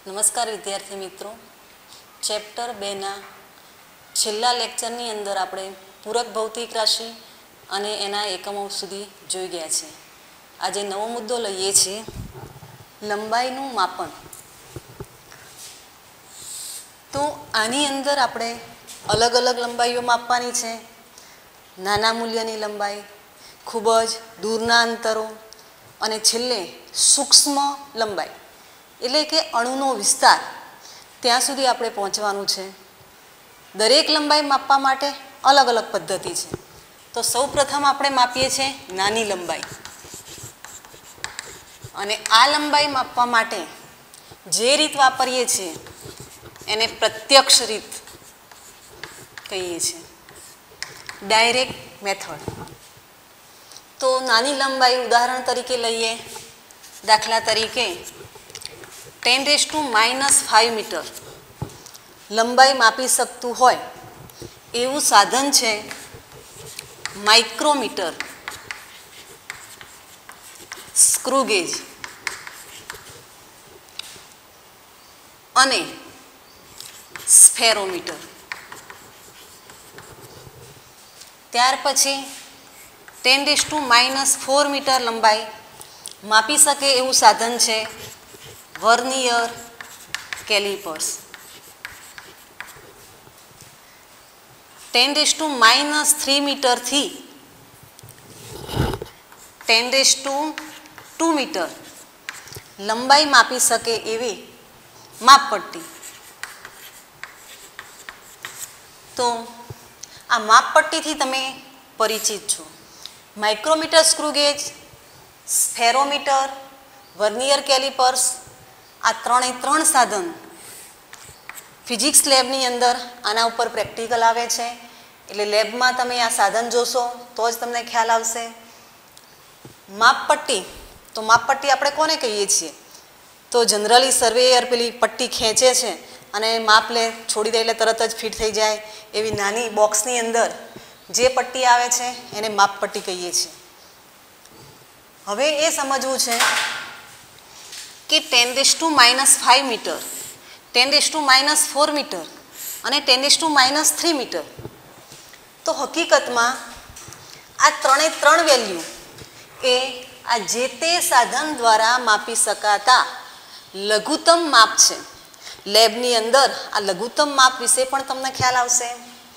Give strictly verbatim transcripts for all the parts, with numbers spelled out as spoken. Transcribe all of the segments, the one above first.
નમસ્કાર વિદ્યાર્થી મિત્રો, ચેપ્ટર બેના છેલ્લા લેક્ચરની અંદર આપણે પૂરક ભૌતિક રાશિ અને એના એકમો સુધી જોઈ ગયા છે. આજે નવો મુદ્દો લઈએ છીએ, લંબાઈનું માપન. તો આની અંદર આપણે અલગ અલગ લંબાઈઓ માપવાની છે. નાના મૂલ્યની લંબાઈ, ખૂબ જ દૂરના અંતરો અને છેલ્લે સૂક્ષ્મ લંબાઈ એટલે કે અણુનો વિસ્તાર, ત્યાં સુધી આપણે પહોંચવાનું છે. દરેક લંબાઈ માપવા માટે અલગ અલગ પદ્ધતિ છે. તો સૌ પ્રથમ આપણે માપીએ છીએ નાની લંબાઈ, અને આ લંબાઈ માપવા માટે જે રીત વાપરીએ છીએ એને પ્રત્યક્ષ રીત કહીએ છીએ, ડાયરેક્ટ મેથડ. તો નાની લંબાઈ ઉદાહરણ તરીકે લઈએ. દાખલા તરીકે ten raise to minus five metre લંબાઈ માપી શકતું હોય એવું સાધન છે માઇક્રોમીટર, સ્ક્રુગેજ અને સ્ફેરોમીટર. ત્યાર પછી ten raise to minus four metre લંબાઈ માપી શકે એવું સાધન છે vernier callipers. Ten raise to minus three મીટરથી ten raise to two metre લંબાઈ માપી શકે એવી માપપટ્ટી. તો આ માપપટ્ટીથી તમે પરિચિત છો. Micrometer, screw gauge, spherometer, vernier calipers, આ ત્રણે ત્રણ સાધન ફિઝિક્સ લેબની અંદર આના ઉપર પ્રેક્ટિકલ આવે છે. એટલે લેબમાં તમે આ સાધન જોશો તો જ તમને ખ્યાલ આવશે. માપપટ્ટી, તો માપપટ્ટી આપણે કોને કહીએ છીએ? તો જનરલી સર્વેયર પેલી પટ્ટી ખેંચે છે અને માપ લે, છોડી દે એટલે તરત જ ફિટ થઈ જાય એવી નાની બોક્સની અંદર જે પટ્ટી આવે છે એને માપપટ્ટી કહીએ છીએ. હવે એ સમજવું છે કે ten raise to minus five metre, ten raise to minus four metre અને ten raise to minus three metre, તો હકીકતમાં આ ત્રણે ત્રણ વેલ્યુ એ આ જે તે સાધન દ્વારા માપી શકાતા લઘુત્તમ માપ છે. લેબની અંદર આ લઘુત્તમ માપ વિશે પણ તમને ખ્યાલ આવશે.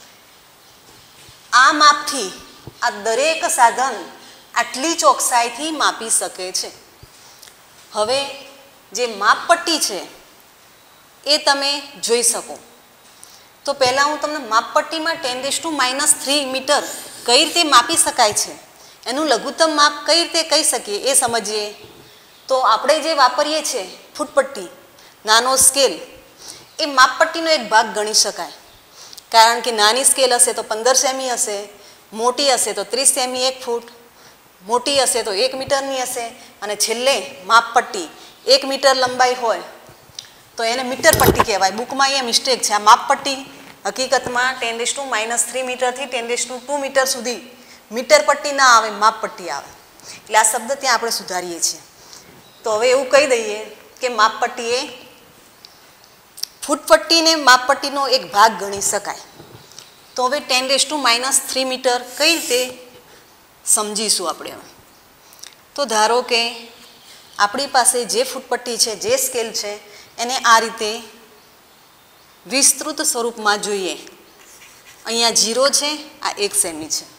આ માપથી આ દરેક સાધન આટલી ચોકસાઈથી માપી શકે છે. હવે જે માપપટ્ટી છે એ તમે જોઈ શકો. તો પહેલાં હું તમને માપપટ્ટીમાં ten raise to minus three metre કઈ રીતે માપી શકાય છે, એનું લઘુત્તમ માપ કઈ રીતે કહી શકીએ એ સમજીએ. તો આપણે જે વાપરીએ છીએ ફૂટપટ્ટી, નાનો સ્કેલ, એ માપપટ્ટીનો એક ભાગ ગણી શકાય. કારણ કે નાની સ્કેલ હશે તો પંદર સેમી હશે, મોટી હશે તો ત્રીસ સેમી, એક ફૂટ, મોટી હશે તો એક મીટરની હશે, અને છેલ્લે માપપટ્ટી એક મીટર લંબાઈ હોય તો એને મીટર પટ્ટી કહેવાય. બુકમાં અહીંયા મિસ્ટેક છે. આ માપપટ્ટી હકીકતમાં ten raise to minus three મીટરથી ten raise to two metre સુધી મીટર પટ્ટી ના આવે, માપપટ્ટી આવે. એટલે આ શબ્દ ત્યાં આપણે સુધારીએ છીએ. તો હવે એવું કહી દઈએ કે માપપટ્ટી એ ફૂટપટ્ટીને માપપટ્ટીનો એક ભાગ ગણી શકાય. તો હવે ten raise to minus three metre કઈ રીતે સમજીશું આપણે. હવે તો ધારો કે આપણી પાસે જે ફૂટપટ્ટી છે, જે સ્કેલ છે, એને આ રીતે વિસ્તૃત સ્વરૂપમાં જોઈએ. અહીંયા જીરો છે, આ એક સેમી છે.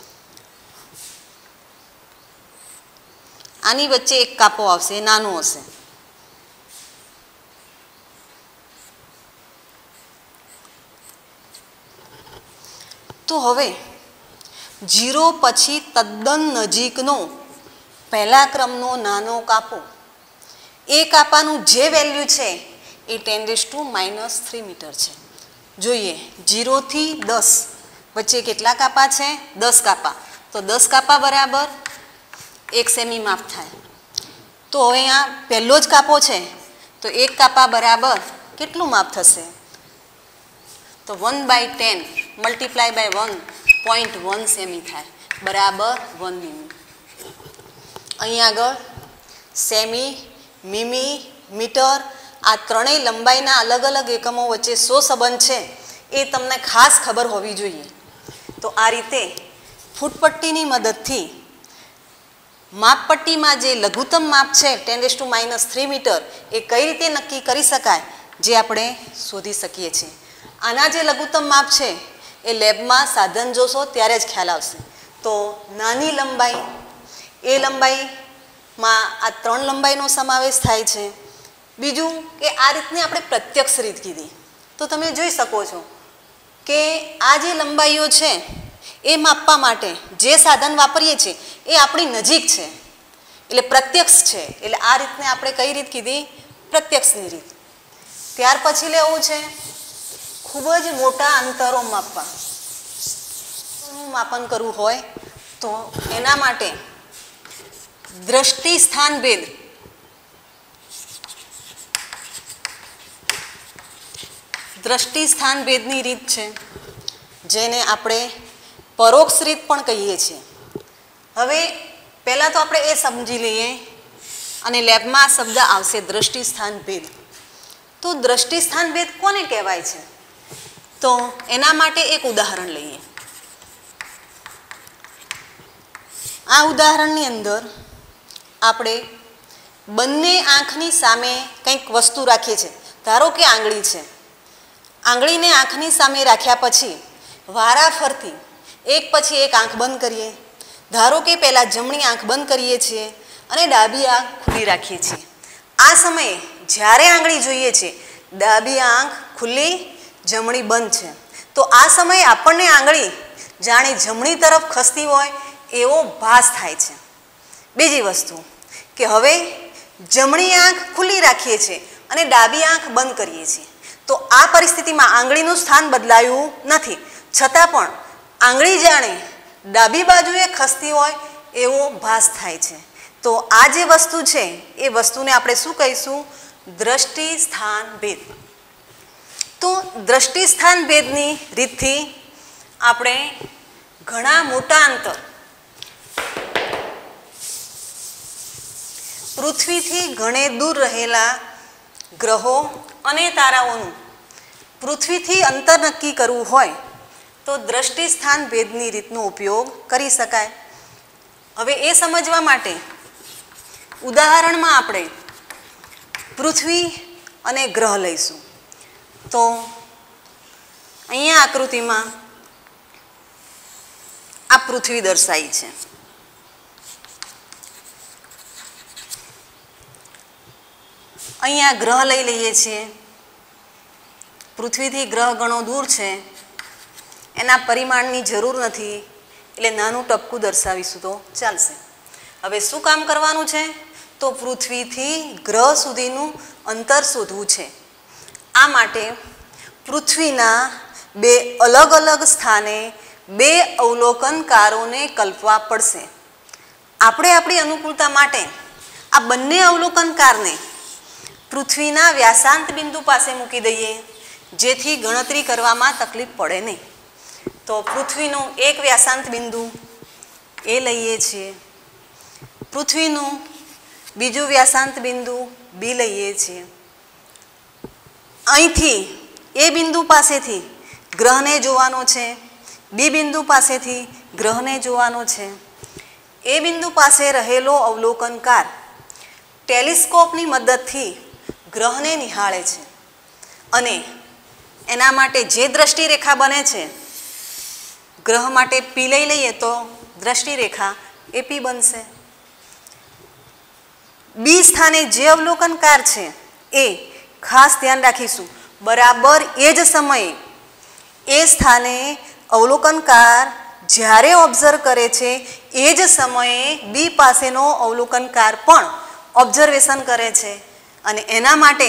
આની વચ્ચે એક કાપો આવશે, એ નાનો હશે. તો હવે જીરો પછી તદ્દન નજીકનો પહેલા ક્રમનો નાનો કાપો, એ કાપાનું જે વેલ્યુ છે એ ten raise to minus three metre છે. જોઈએ, જીરોથી દસ વચ્ચે કેટલા કાપા છે? દસ કાપા. તો દસ કાપા બરાબર એક સેમી માપ થાય. તો હવે અહીંયા પહેલો જ કાપો છે તો એક કાપા બરાબર કેટલું માપ થશે? તો one by ten multiply by one point one સેમી થાય, બરાબર વન મીમી. અહીં આગળ સેમી, મીમી, મીટર આ ત્રણેય લંબાઈના અલગ અલગ એકમો વચ્ચે શો સંબંધ છે એ તમને ખાસ ખબર હોવી જોઈએ. તો આ રીતે ફૂટપટ્ટીની મદદથી માપપટ્ટીમાં જે લઘુત્તમ માપ છે ten raise to minus three metre એ કઈ રીતે નક્કી કરી શકાય જે આપણે શોધી શકીએ છીએ. આના જે લઘુત્તમ માપ છે એ લેબમાં સાધન જોશો ત્યારે જ ખ્યાલ આવશે. તો નાની લંબાઈ એ લંબાઈમાં આ ત્રણ લંબાઈનો સમાવેશ થાય છે. બીજું કે આ રીતની આપણે પ્રત્યક્ષ રીત કીધી. તો તમે જોઈ શકો છો કે આ જે લંબાઈઓ છે એ માપવા માટે જે સાધન વાપરીએ છીએ એ આપણી નજીક છે એટલે પ્રત્યક્ષ છે. એટલે આ રીતને આપણે કઈ રીત કીધી? પ્રત્યક્ષની રીત. ત્યાર પછી લેવું છે ખૂબ જ મોટા અંતરો માપવા. માપન કરવું હોય તો એના માટે દ્રષ્ટિ સ્થાન ભેદ દ્રષ્ટિ સ્થાન ભેદની રીત છે જેને આપણે પરોક્ષ રીત પણ કહીએ છીએ. હવે પહેલાં તો આપણે એ સમજી લઈએ અને લેબમાં આ શબ્દ આવશે દ્રષ્ટિ સ્થાન ભેદ. તો દ્રષ્ટિ સ્થાન ભેદ કોને કહેવાય છે? તો એના માટે એક ઉદાહરણ લઈએ. આ ઉદાહરણની અંદર આપણે બંને આંખની સામે કંઈક વસ્તુ રાખીએ છીએ. ધારો કે આંગળી છે. આંગળીને આંખની સામે રાખ્યા પછી વારા ફરતી એક પછી એક આંખ બંધ કરીએ. ધારો કે પહેલાં જમણી આંખ બંધ કરીએ છીએ અને ડાબી આંખ ખુલ્લી રાખીએ છીએ. આ સમયે જ્યારે આંગળી જોઈએ છે ડાબી આંખ ખુલ્લી, જમણી બંધ છે. તો આ સમયે આપણને આંગળી જાણે જમણી તરફ ખસતી હોય એવો ભાસ થાય છે. બીજી વસ્તુ કે હવે જમણી આંખ ખુલ્લી રાખીએ છીએ અને ડાબી આંખ બંધ કરીએ છીએ. તો આ પરિસ્થિતિમાં આંગળીનું સ્થાન બદલાયું નથી, છતાં પણ આંગળી જાણે ડાબી બાજુએ ખસતી હોય એવો ભાસ થાય છે. તો આ જે વસ્તુ છે એ વસ્તુને આપણે શું કહીશું? દ્રષ્ટિ સ્થાન ભેદ. તો દ્રષ્ટિ સ્થાન ભેદની રીતથી આપણે ઘણા મોટા અંતર પૃથ્વીથી ઘણે દૂર રહેલા ગ્રહો અને તારાઓનું પૃથ્વીથી અંતર નક્કી કરવું હોય તો દ્રષ્ટિ સ્થાન ભેદની રીતનો ઉપયોગ કરી શકાય. હવે એ સમજવા માટે ઉદાહરણમાં આપણે પૃથ્વી અને ગ્રહ લઈશું. તો અહીંયા આકૃતિમાં આ પૃથ્વી દર્શાવી છે. અહીંયા ગ્રહ લઈ લઈએ છીએ. પૃથ્વીથી ગ્રહ ઘણો દૂર છે, એના પરિમાણની જરૂર નથી એટલે નાનું ટપકું દર્શાવીશું તો ચાલશે. હવે શું કામ કરવાનું છે? તો પૃથ્વીથી ગ્રહ સુધીનું અંતર શોધવું છે. આ માટે પૃથ્વીના બે અલગ અલગ સ્થાને બે અવલોકનકારોને કલ્પવા પડશે. આપણે આપણી અનુકૂળતા માટે આ બંને અવલોકનકારને પૃથ્વીના વ્યાસાંત બિંદુ પાસે મૂકી દઈએ જેથી ગણતરી કરવામાં તકલીફ પડે નહીં. તો પૃથ્વીનું એક વ્યાસાંત બિંદુ એ લઈએ છીએ, પૃથ્વીનું બીજું વ્યાસાંત બિંદુ બી લઈએ છીએ. અહીંથી એ બિંદુ પાસેથી ગ્રહને જોવાનો છે, બી બિંદુ પાસેથી ગ્રહને જોવાનો છે. એ બિંદુ પાસે રહેલો અવલોકનકાર ટેલિસ્કોપની મદદથી ગ્રહને નિહાળે છે અને એના માટે જે દ્રષ્ટિરેખા બને છે, ગ્રહ માટે પી લઈ લઈએ તો દ્રષ્ટિરેખા એપી બનશે. બી સ્થાને જે અવલોકનકાર છે એ ખાસ ધ્યાન રાખીશું, બરાબર એ જ સમયે એ સ્થાને અવલોકનકાર જ્યારે ઓબ્ઝર્વ કરે છે એ જ સમયે બી પાસેનો અવલોકનકાર પણ ઓબ્ઝર્વેશન કરે છે અને એના માટે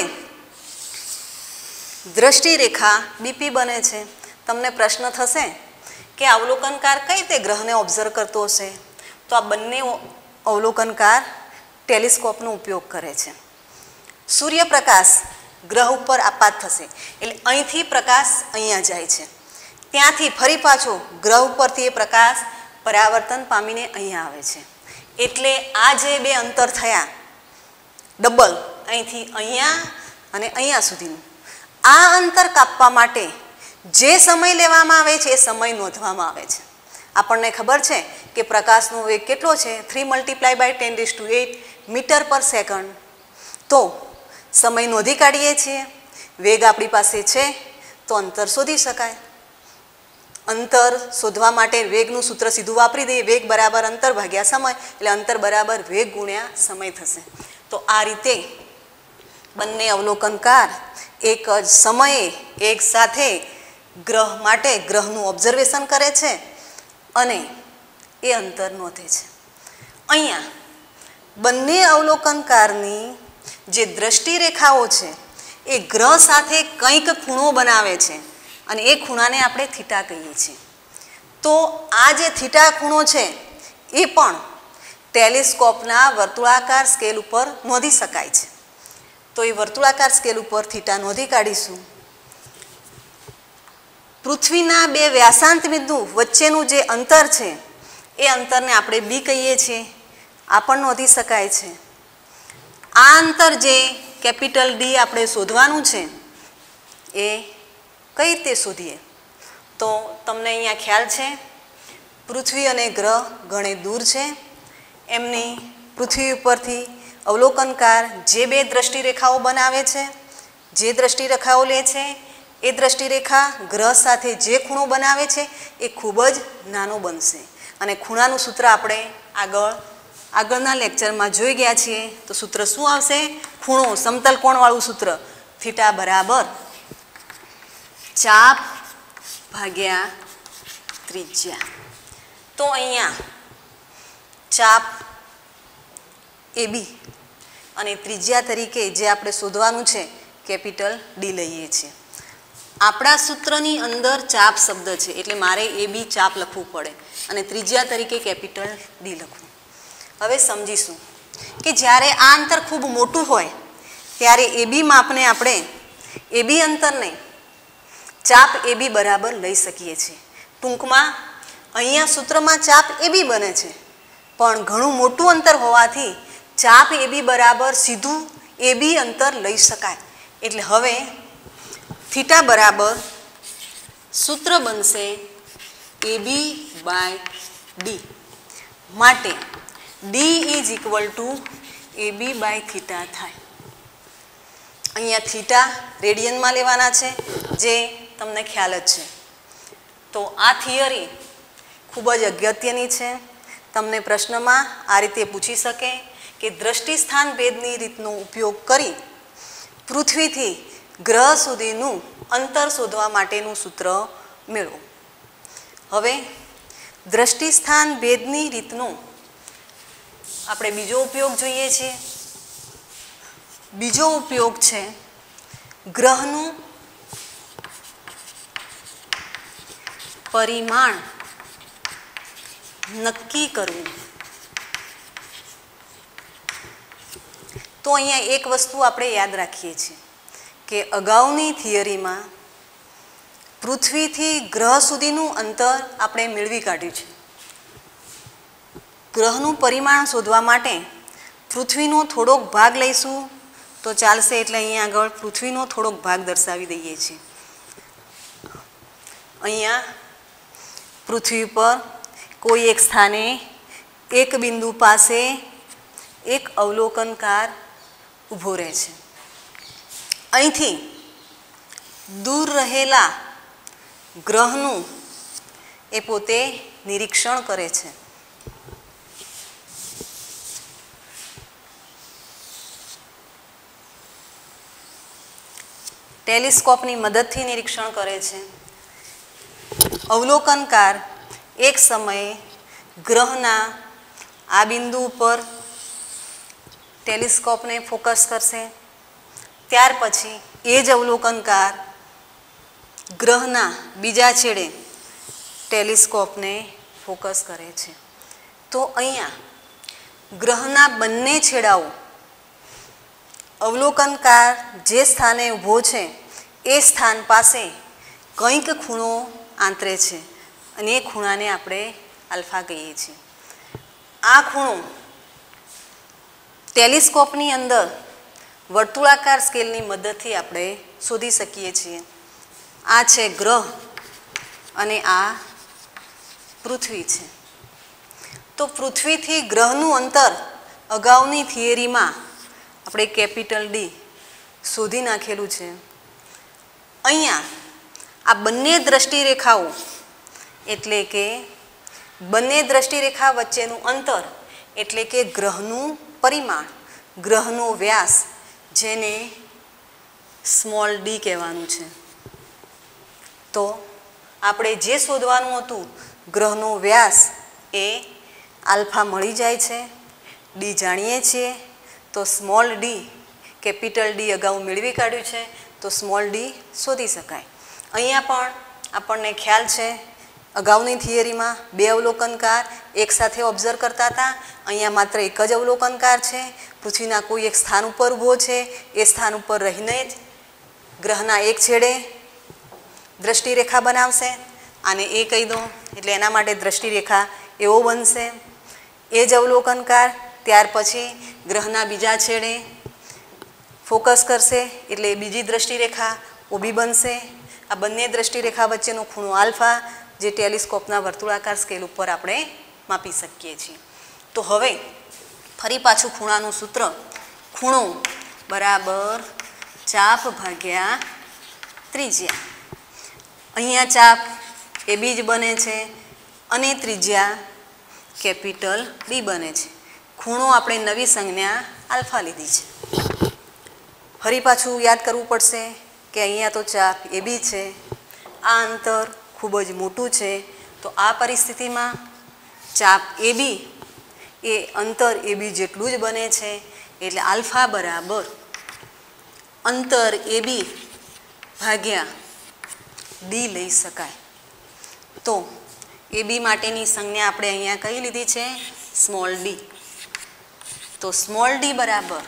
દ્રષ્ટિરેખા બીપી બને છે. તમને પ્રશ્ન થશે કે અવલોકનકાર કઈ રીતે ગ્રહને ઓબ્ઝર્વ કરતો હશે? તો આ બંને અવલોકનકાર ટેલિસ્કોપનો ઉપયોગ કરે છે. સૂર્યપ્રકાશ ગ્રહ ઉપર આપાત થશે એટલે અહીંથી પ્રકાશ અહીંયા જાય છે, ત્યાંથી ફરી પાછો ગ્રહ ઉપરથી એ પ્રકાશ પરાવર્તન પામીને અહીંયા આવે છે. એટલે આ જે બે અંતર થયા ડબલ, અહીંથી અહીંયા અને અહીંયા સુધીનું આ અંતર કાપવા માટે જે સમય લેવામાં આવે છે એ સમય નોંધવામાં આવે છે. આપણને ખબર છે કે પ્રકાશનો વેગ કેટલો છે? Three multiply by ten raise to eight metre per second. તો સમય નોંધી કાઢીએ છીએ, વેગ આપણી પાસે છે તો અંતર શોધી શકાય. અંતર શોધવા માટે વેગનું સૂત્ર સીધું વાપરી દઈએ, વેગ બરાબર અંતર ભાગ્યા સમય, એટલે અંતર બરાબર વેગ ગુણ્યા સમય થશે. તો આ રીતે બંને અવલોકનકાર એક જ સમયે એક સાથે ગ્રહ માટે ગ્રહનું ઓબ્ઝર્વેશન કરે છે અને એ અંતર નોંધે છે. અહીંયા બંને અવલોકનકારની જે દ્રષ્ટિ રેખાઓ છે એ ગ્રહ સાથે કંઈક ખૂણો બનાવે છે અને એ ખૂણાને આપણે થીટા કહીએ છીએ. તો આ જે થીટા ખૂણો છે એ પણ ટેલિસ્કોપના વર્તુળાકાર સ્કેલ ઉપર નોંધી શકાય છે. તો એ વર્તુળાકાર સ્કેલ ઉપર થીટા નોંધી કાઢીશું. પૃથ્વીના બે વ્યાસાંત બિંદુ વચ્ચેનું જે અંતર છે એ અંતરને આપણે બી કહીએ છીએ, આ પણ નોંધી શકાય છે. આ અંતર જે કેપિટલ ડી આપણે શોધવાનું છે એ કઈ રીતે શોધીએ? તો તમને અહીંયા ખ્યાલ છે પૃથ્વી અને ગ્રહ ઘણે દૂર છે. એમની પૃથ્વી ઉપરથી અવલોકનકાર જે બે દ્રષ્ટિરેખાઓ બનાવે છે, જે દ્રષ્ટિરેખાઓ લે છે એ દ્રષ્ટિરેખા ગ્રહ સાથે જે ખૂણો બનાવે છે એ ખૂબ જ નાનો બનશે. અને ખૂણાનું સૂત્ર આપણે આગળ આગળના લેક્ચરમાં જોઈ ગયા છીએ. તો સૂત્ર શું આવશે? ખૂણો સમતલ કોણવાળું સૂત્ર થીટા બરાબર ચાપ ભાગ્યા ત્રિજ્યા. તો અહીંયા ચાપ એ બી અને ત્રિજ્યા તરીકે જે આપણે શોધવાનું છે કેપિટલ ડી લઈએ છીએ. આપણા સૂત્રની અંદર ચાપ શબ્દ છે એટલે મારે એ બી ચાપ લખવું પડે અને ત્રિજ્યા તરીકે કેપિટલ ડી લખવું. હવે સમજીશું કે જ્યારે આ અંતર ખૂબ મોટું હોય ત્યારે એ બી માપને આપણે એ બી અંતરને ચાપ એ બી બરાબર લઈ શકીએ છીએ. ટૂંકમાં અહીંયા સૂત્રમાં ચાપ એ બી બને છે પણ ઘણું મોટું અંતર હોવાથી ચાપ એ બી બરાબર સીધું એ બી અંતર લઈ શકાય. એટલે હવે થીટા બરાબર સૂત્ર બનશે એ બી બાય ડી. માટે D is equal to A B by theta થાય. અહીંયા થીટા રેડિયનમાં લેવાના છે જે તમને ખ્યાલ જ છે. તો આ થિયરી ખૂબ જ અગત્યની છે. તમને પ્રશ્નમાં આ રીતે પૂછી શકે કે દ્રષ્ટિસ્થાન ભેદની રીતનો ઉપયોગ કરી પૃથ્વીથી ગ્રહ સુધીનું અંતર શોધવા માટેનું સૂત્ર મેળવો. હવે દ્રષ્ટિસ્થાન ભેદની રીતનો આપણે બીજો ઉપયોગ જોઈએ છીએ. બીજો ઉપયોગ છે ગ્રહનું પરિમાણ નક્કી કરવું. તો અહીંયા એક વસ્તુ આપણે યાદ રાખીએ છીએ કે અગાઉની થિયરીમાં પૃથ્વીથી ગ્રહ સુધીનું અંતર આપણે મેળવી કાઢ્યું છે. ગ્રહનું પરિમાણ શોધવા માટે પૃથ્વીનો થોડોક ભાગ લઈશું તો ચાલશે. એટલે અહીંયા આગળ પૃથ્વીનો થોડોક ભાગ દર્શાવી દઈએ છીએ. અહીંયા પૃથ્વી પર કોઈ એક સ્થાને એક બિંદુ પાસે એક અવલોકનકાર ઊભો રહે છે. અહીંથી દૂર રહેલા ગ્રહનું એ પોતે નિરીક્ષણ કરે છે. ટેલિસ્કોપની મદદથી નિરીક્ષણ કરે છે. અવલોકનકાર એક સમયે ગ્રહના આ બિંદુ ઉપર ટેલિસ્કોપને ફોકસ કરશે. ત્યાર પછી એ જ અવલોકનકાર ગ્રહના બીજા છેડે ટેલિસ્કોપને ફોકસ કરે છે. તો અહીંયા ગ્રહના બંને છેડાઓ અવલોકનકાર જે સ્થાને ઊભો છે એ સ્થાન પાસે કંઈક ખૂણો આંતરે છે અને એ ખૂણાને આપણે આલ્ફા કહીએ છીએ. આ ખૂણો ટેલિસ્કોપની અંદર વર્તુળાકાર સ્કેલની મદદથી આપણે શોધી શકીએ છીએ. આ છે ગ્રહ અને આ પૃથ્વી છે. તો પૃથ્વીથી ગ્રહનું અંતર અગાઉની થિયરીમાં આપણે કેપિટલ ડી શોધી નાખેલું છે. અહીંયા આ બંને દ્રષ્ટિરેખાઓ એટલે કે બંને દ્રષ્ટિરેખા વચ્ચેનું અંતર એટલે કે ગ્રહનું પરિમાણ, ગ્રહનો વ્યાસ, જેને સ્મોલ ડી કહેવાનું છે. તો આપણે જે શોધવાનું હતું ગ્રહનો વ્યાસ એ આલ્ફા મળી જાય છે, ડી જાણીએ છીએ. તો સ્મોલ ડી કેપિટલ ડી અગાઉ મેળવી કાઢ્યું છે, તો સ્મોલ ડી શોધી શકાય. અહીંયા પણ આપણને ખ્યાલ છે અગાઉની થિયરીમાં બે અવલોકનકાર એકસાથે ઓબ્ઝર્વ કરતા હતા. અહીંયા માત્ર એક જ અવલોકનકાર છે. પૃથ્વીના કોઈ એક સ્થાન ઉપર ઊભો છે, એ સ્થાન ઉપર રહીને જ ગ્રહના એક છેડે દ્રષ્ટિરેખા બનાવશે. આને એ કહી દો એટલે એના માટે દ્રષ્ટિરેખા એવો બનશે. એ જ અવલોકનકાર ત્યાર પછી ગ્રહના બીજા છેડે ફોકસ કરશે એટલે બીજી દ્રષ્ટિરેખા ઊભી બનશે. આ બંને દ્રષ્ટિરેખા વચ્ચેનો ખૂણો આલ્ફા, જે ટેલિસ્કોપના વર્તુળાકાર સ્કેલ ઉપર આપણે માપી શકીએ છીએ. તો હવે ફરી પાછું ખૂણાનું સૂત્ર, ખૂણો બરાબર ચાપ ભાગ્યા ત્રિજ્યા. અહીંયા ચાપ એ બી જ બને છે અને ત્રિજ્યા કેપિટલ ડી બને છે. ખૂણો આપણે નવી સંજ્ઞા આલ્ફા લીધી છે. ફરી પાછું યાદ કરવું પડશે કે અહીંયા તો ચાપ એ બી છે, આ અંતર ખૂબ જ મોટું છે. તો આ પરિસ્થિતિમાં ચાપ એ બી એ અંતર એ બી જેટલું જ બને છે. એટલે આલ્ફા બરાબર અંતર એ બી ભાગ્યા ડી લઈ શકાય. તો એ બી માટેની સંજ્ઞા આપણે અહીંયા કઈ લીધી છે? Small D. તો સ્મોલ ડી બરાબર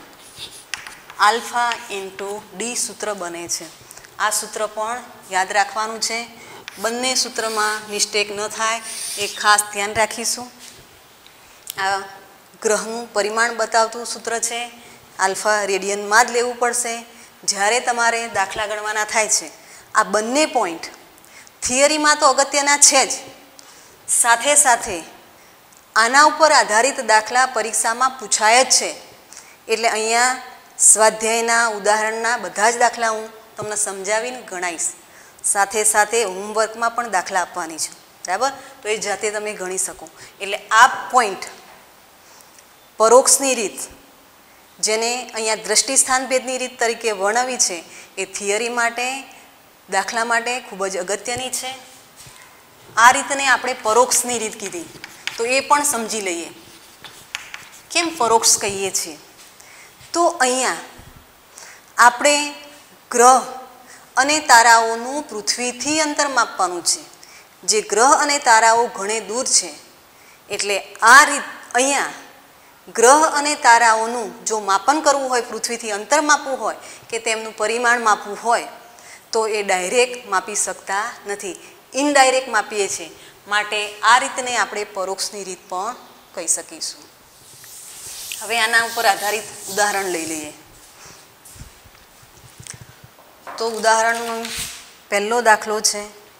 આલ્ફા ઇન્ટુ ડી સૂત્ર બને છે. આ સૂત્ર પણ યાદ રાખવાનું છે. બંને સૂત્રમાં મિસ્ટેક ન થાય એ ખાસ ધ્યાન રાખીશું. આ ગ્રહનું પરિમાણ બતાવતું સૂત્ર છે. આલ્ફા રેડિયનમાં જ લેવું પડશે જ્યારે તમારે દાખલા ગણવાના થાય છે. આ બંને પોઈન્ટ થિયરીમાં તો અગત્યના છે જ, સાથે સાથે આના ઉપર આધારિત દાખલા પરીક્ષામાં પૂછાય જ છે. એટલે અહીંયા સ્વાધ્યાયના ઉદાહરણના બધા જ દાખલા હું તમને સમજાવીને ગણાવીશ. સાથે સાથે હોમવર્કમાં પણ દાખલા આપવાની છે, બરાબર? તો એ જાતે તમે ગણી શકો. એટલે આ પોઈન્ટ પરોક્ષની રીત, જેને અહીંયા દ્રષ્ટિસ્થાન ભેદની રીત તરીકે વર્ણવી છે, એ થિયરી માટે, દાખલા માટે ખૂબ જ અગત્યની છે. આ રીતને આપણે પરોક્ષની રીત કીધી, તો એ પણ સમજી લઈએ. કેમ પરોક્ષ કહીએ છીએ? તો અહીંયા આપણે ગ્રહ અને તારાઓનું પૃથ્વીથી અંતર માપવાનું છે. જે ગ્રહ અને તારાઓ ઘણે દૂર છે, એટલે આ રીત અહીંયા ગ્રહ અને તારાઓનું જો માપન કરવું હોય, પૃથ્વીથી અંતર માપવું હોય કે તેમનું પરિમાણ માપવું હોય, તો એ ડાયરેક્ટ માપી શકતા નથી, ઇનડાયરેક્ટ માપીએ છીએ. માટે આ રીતને આપણે પરોક્ષની રીત પણ કહી શકીશું. હવે આના ઉપર આધારિત ઉદાહરણ લઈ લઈએ. તો ઉદાહરણનો પહેલો દાખલો છે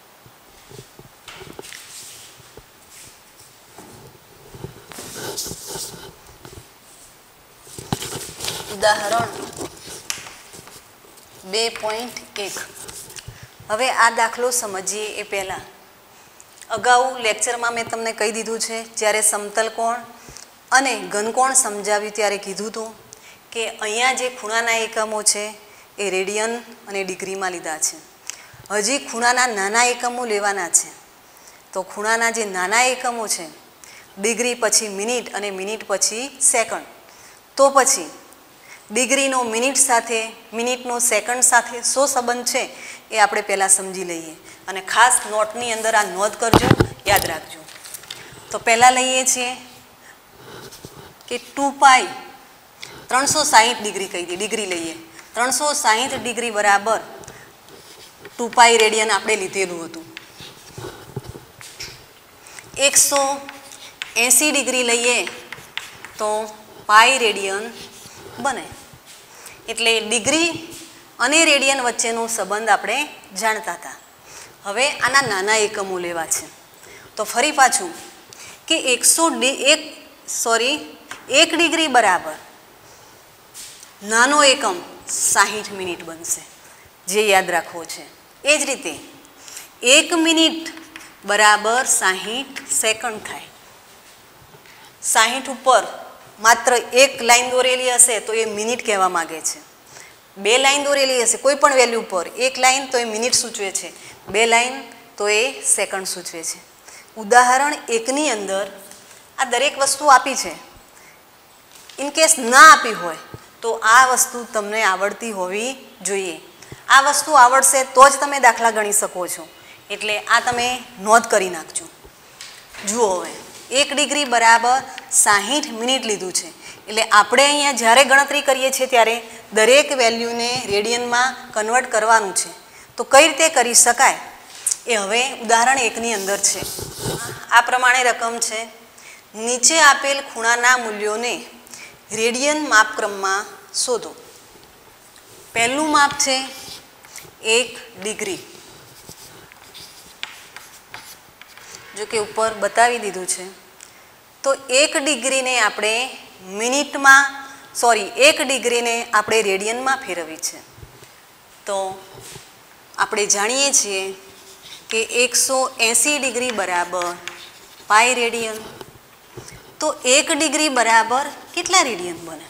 ઉદાહરણ બે પોઈન્ટ એક. હવે આ દાખલો સમજીએ એ પહેલાં અગાઉ લેક્ચરમાં મેં તમને કહી દીધું છે, જ્યારે સમતલ કોણ અને ઘનકોણ સમજાવ્યું ત્યારે કીધું હતું કે અહીંયા જે ખૂણાના એકમો છે એ રેડિયન અને ડિગ્રીમાં લીધા છે. હજી ખૂણાના નાના એકમો લેવાના છે. તો ખૂણાના જે નાના એકમો છે, ડિગ્રી પછી મિનિટ અને મિનિટ પછી સેકન્ડ, તો પછી ડિગ્રીનો મિનિટ સાથે, મિનિટનો સેકન્ડ સાથે શું સંબંધ છે એ આપણે પહેલાં સમજી લઈએ. અને ખાસ નોટની અંદર આ નોંધ કરજો, યાદ રાખજો. તો પહેલાં લઈએ છીએ કે ટુ પાઈ ત્રણસો સાહીઠ ડિગ્રી કહી દઈએ, ડિગ્રી લઈએ. ત્રણસો સાહીઠ ડિગ્રી બરાબર ટુ પાઈ રેડિયન આપણે લીધેલું હતું. એકસો એંસી ડિગ્રી લઈએ તો પાઈ રેડિયન બને. એટલે ડિગ્રી અને રેડિયન વચ્ચેનો સંબંધ આપણે જાણતા હતા. હવે આના નાના એકમો લેવા છે. તો ફરી પાછું કે એકસો એક સોરી એક ડિગ્રી બરાબર નાનો એકમ સાહીઠ મિનિટ બનશે, જે યાદ રાખવો છે. એ જ રીતે એક મિનિટ બરાબર સાહીઠ સેકન્ડ થાય. સાહીઠ ઉપર માત્ર એક લાઈન દોરેલી હશે તો એ મિનિટ કહેવા માગે છે. બે લાઈન દોરેલી હશે કોઈ પણ વેલ્યુ પર, એક લાઈન તો એ મિનિટ સૂચવે છે, બે લાઈન તો એ સેકન્ડ સૂચવે છે. ઉદાહરણ એકની અંદર આ દરેક વસ્તુ આપી છે. ઇનકેસ ના આપી હોય તો આ વસ્તુ તમને આવડતી હોવી જોઈએ. આ વસ્તુ આવડશે તો જ તમે દાખલા ગણી શકો છો. એટલે આ તમે નોંધ કરી નાખજો. જુઓ હવે એક ડિગ્રી બરાબર સાહીઠ મિનિટ લીધું છે. એટલે આપણે અહીંયા જ્યારે ગણતરી કરીએ છીએ ત્યારે દરેક વેલ્યુને રેડિયનમાં કન્વર્ટ કરવાનું છે. તો કઈ રીતે કરી શકાય એ હવે ઉદાહરણ એકની અંદર છે. આ પ્રમાણે રકમ છે. નીચે આપેલ ખૂણાના મૂલ્યોને રેડિયન માપક્રમમાં શોધો. પહેલું માપ છે એક ડિગ્રી. જો કે ઉપર બતાવી દીધું છે. તો એક ડિગ્રીને આપણે મિનિટમાં સોરી એક ડિગ્રીને આપણે રેડિયનમાં ફેરવવી છે. તો આપણે જાણીએ છીએ કે એકસો એંસી ડિગ્રી બરાબર પાઈ રેડિયન. તો એક ડિગ્રી બરાબર કેટલા રેડિયન બને?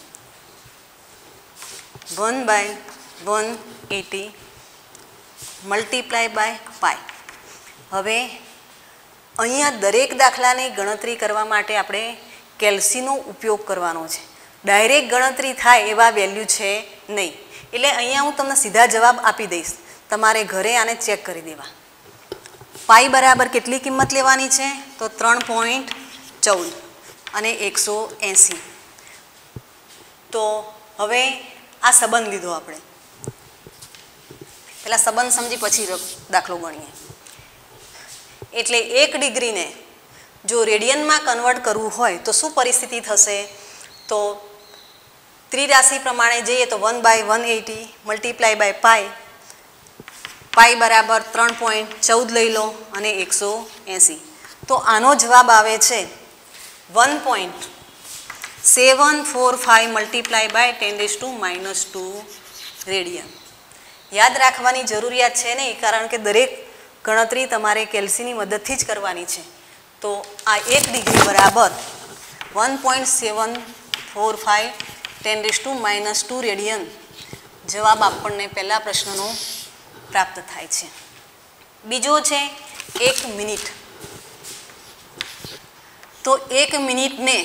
One by one eighty multiply by pi. હવે અહીંયા દરેક દાખલાની ગણતરી કરવા માટે આપણે કેલ્સીનો ઉપયોગ કરવાનો છે. ડાયરેક્ટ ગણતરી થાય એવા વેલ્યુ છે નહીં. એટલે અહીંયા હું તમને સીધા જવાબ આપી દઈશ, તમારે ઘરે આને ચેક કરી દેવા. પાઈ બરાબર કેટલી કિંમત લેવાની છે? તો ત્રણ પોઈન્ટ ચૌદ અને એકસો એંસી. તો હવે આ સંબંધ લીધો આપણે. પહેલાં સંબંધ સમજી પછી દાખલો ગણીએ. એટલે એક ડિગ્રીને જો રેડિયનમાં કન્વર્ટ કરવું હોય તો શું પરિસ્થિતિ થશે? તો ત્રિરાશિ પ્રમાણે જઈએ તો one by one eighty multiply by pi. Pi બરાબર ત્રણ પોઈન્ટ ચૌદ લઈ લો અને એકસો એંસી. તો આનો જવાબ આવે છે one point seven four five multiply by ten raise to minus two radian. યાદ રાખવાની જરૂરિયાત છે નહીં, કારણ કે દરેક ગણતરી તમારે કેલ્સીની મદદથી જ કરવાની છે. તો આ એક ડિગ્રી બરાબર one point seven four five ten raise to minus two radian જવાબ આપણને પહેલા પ્રશ્નનો પ્રાપ્ત થાય છે. બીજો છે એક મિનિટ. તો એક મિનિટને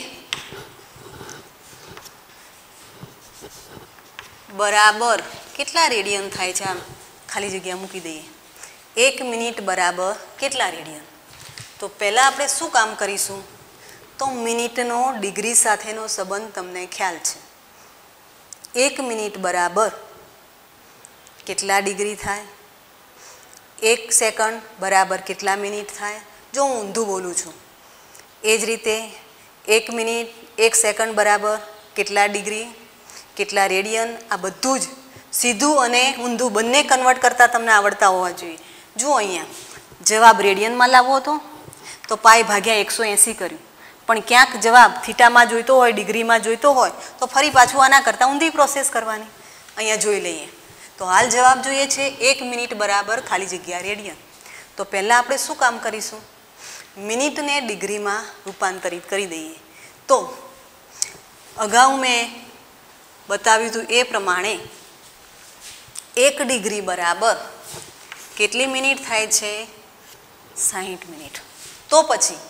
બરાબર કેટલા રેડિયન થાય છે? આમ ખાલી જગ્યા મૂકી દઈએ. એક મિનિટ બરાબર કેટલા રેડિયન? તો પહેલાં આપણે શું કામ કરીશું? તો મિનિટનો ડિગ્રી સાથેનો સંબંધ તમને ખ્યાલ છે. એક મિનિટ બરાબર કેટલા ડિગ્રી થાય? એક સેકન્ડ બરાબર કેટલા મિનિટ થાય? જો હું ઊંધું બોલું છું એ જ રીતે એક મિનિટ એક સેકન્ડ બરાબર કેટલા ડિગ્રી કેટલા રેડિયન? આ બધું જ સીધું અને ઊંધું બંને કન્વર્ટ કરતાં તમને આવડતા હોવા જોઈએ. જુઓ અહીંયા જવાબ રેડિયનમાં લાવવો હતો તો પાઈ ભાગ્યા એકસો એંસી કર્યું, પણ ક્યાંક જવાબ થીટામાં જોઈતો હોય, ડિગ્રીમાં જોઈતો હોય તો ફરી પાછું આના કરતાં ઊંધી પ્રોસેસ કરવાની. અહીંયા જોઈ લઈએ. તો હાલ જવાબ જોઈએ છે એક મિનિટ બરાબર ખાલી જગ્યા રેડિયન. તો પહેલાં આપણે શું કામ કરીશું? મિનિટને ડિગ્રીમાં રૂપાંતરિત કરી દઈએ. તો અગાઉ મેં બતાવ્યું હતું એ પ્રમાણે એક ડિગ્રી બરાબર કેટલી મિનિટ થાય છે? સાહીઠ મિનિટ. તો પછી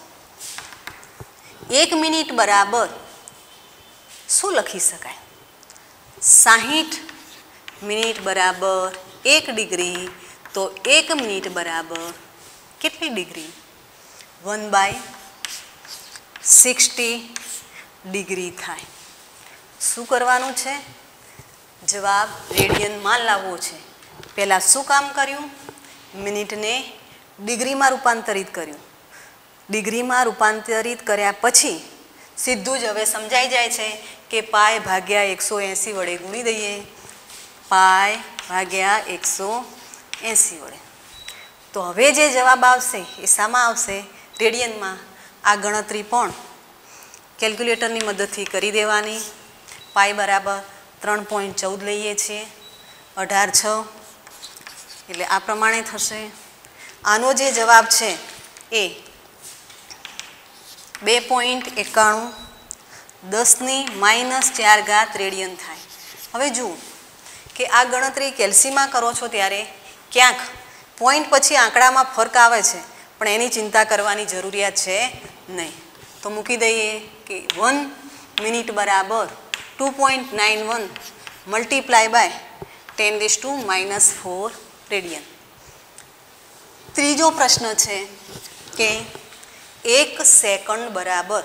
એક મિનિટ બરાબર શું લખી શકાય? સાહીઠ મિનિટ બરાબર એક ડિગ્રી. તો એક મિનિટ બરાબર કેટલી degree? One by sixty degree થાય. શું કરવાનું છે? જવાબ રેડિયનમાં લાવવો છે. પહેલાં શું કામ કર્યું? મિનિટને ડિગ્રીમાં રૂપાંતરિત કર્યું. ડિગ્રીમાં રૂપાંતરિત કર્યા પછી સીધું જ હવે સમજાઈ જાય છે કે પાય ભાગ્યા એકસો એંસી વડે ગુણી દઈએ પાઈ ભાગ્યા એકસો એંસી વડે. તો હવે જે જવાબ આવશે એ શામાં આવશે? રેડિયનમાં. આ ગણતરી પણ કેલ્ક્યુલેટરની મદદથી કરી દેવાની. પાઈ બરાબર ત્રણ પોઈન્ટ ચૌદ લઈએ છીએ, અઢાર છ એટલે આ પ્રમાણે થશે. આનો જે જવાબ છે એ બે પોઈન્ટ એકાણું દસની માઇનસ ચાર ઘાત રેડિયન થાય. હવે જુઓ કે આ ગણતરી કેલ્સીમાં કરો છો ત્યારે ક્યાંક પોઈન્ટ પછી આંકડામાં ફરક આવે છે, પણ એની ચિંતા કરવાની જરૂરિયાત છે નહીં. તો મૂકી દઈએ કે વન મિનિટ બરાબર two point nine one multiply by ten raise to minus four radian. ત્રીજો પ્રશ્ન છે કે એક સેકન્ડ બરાબર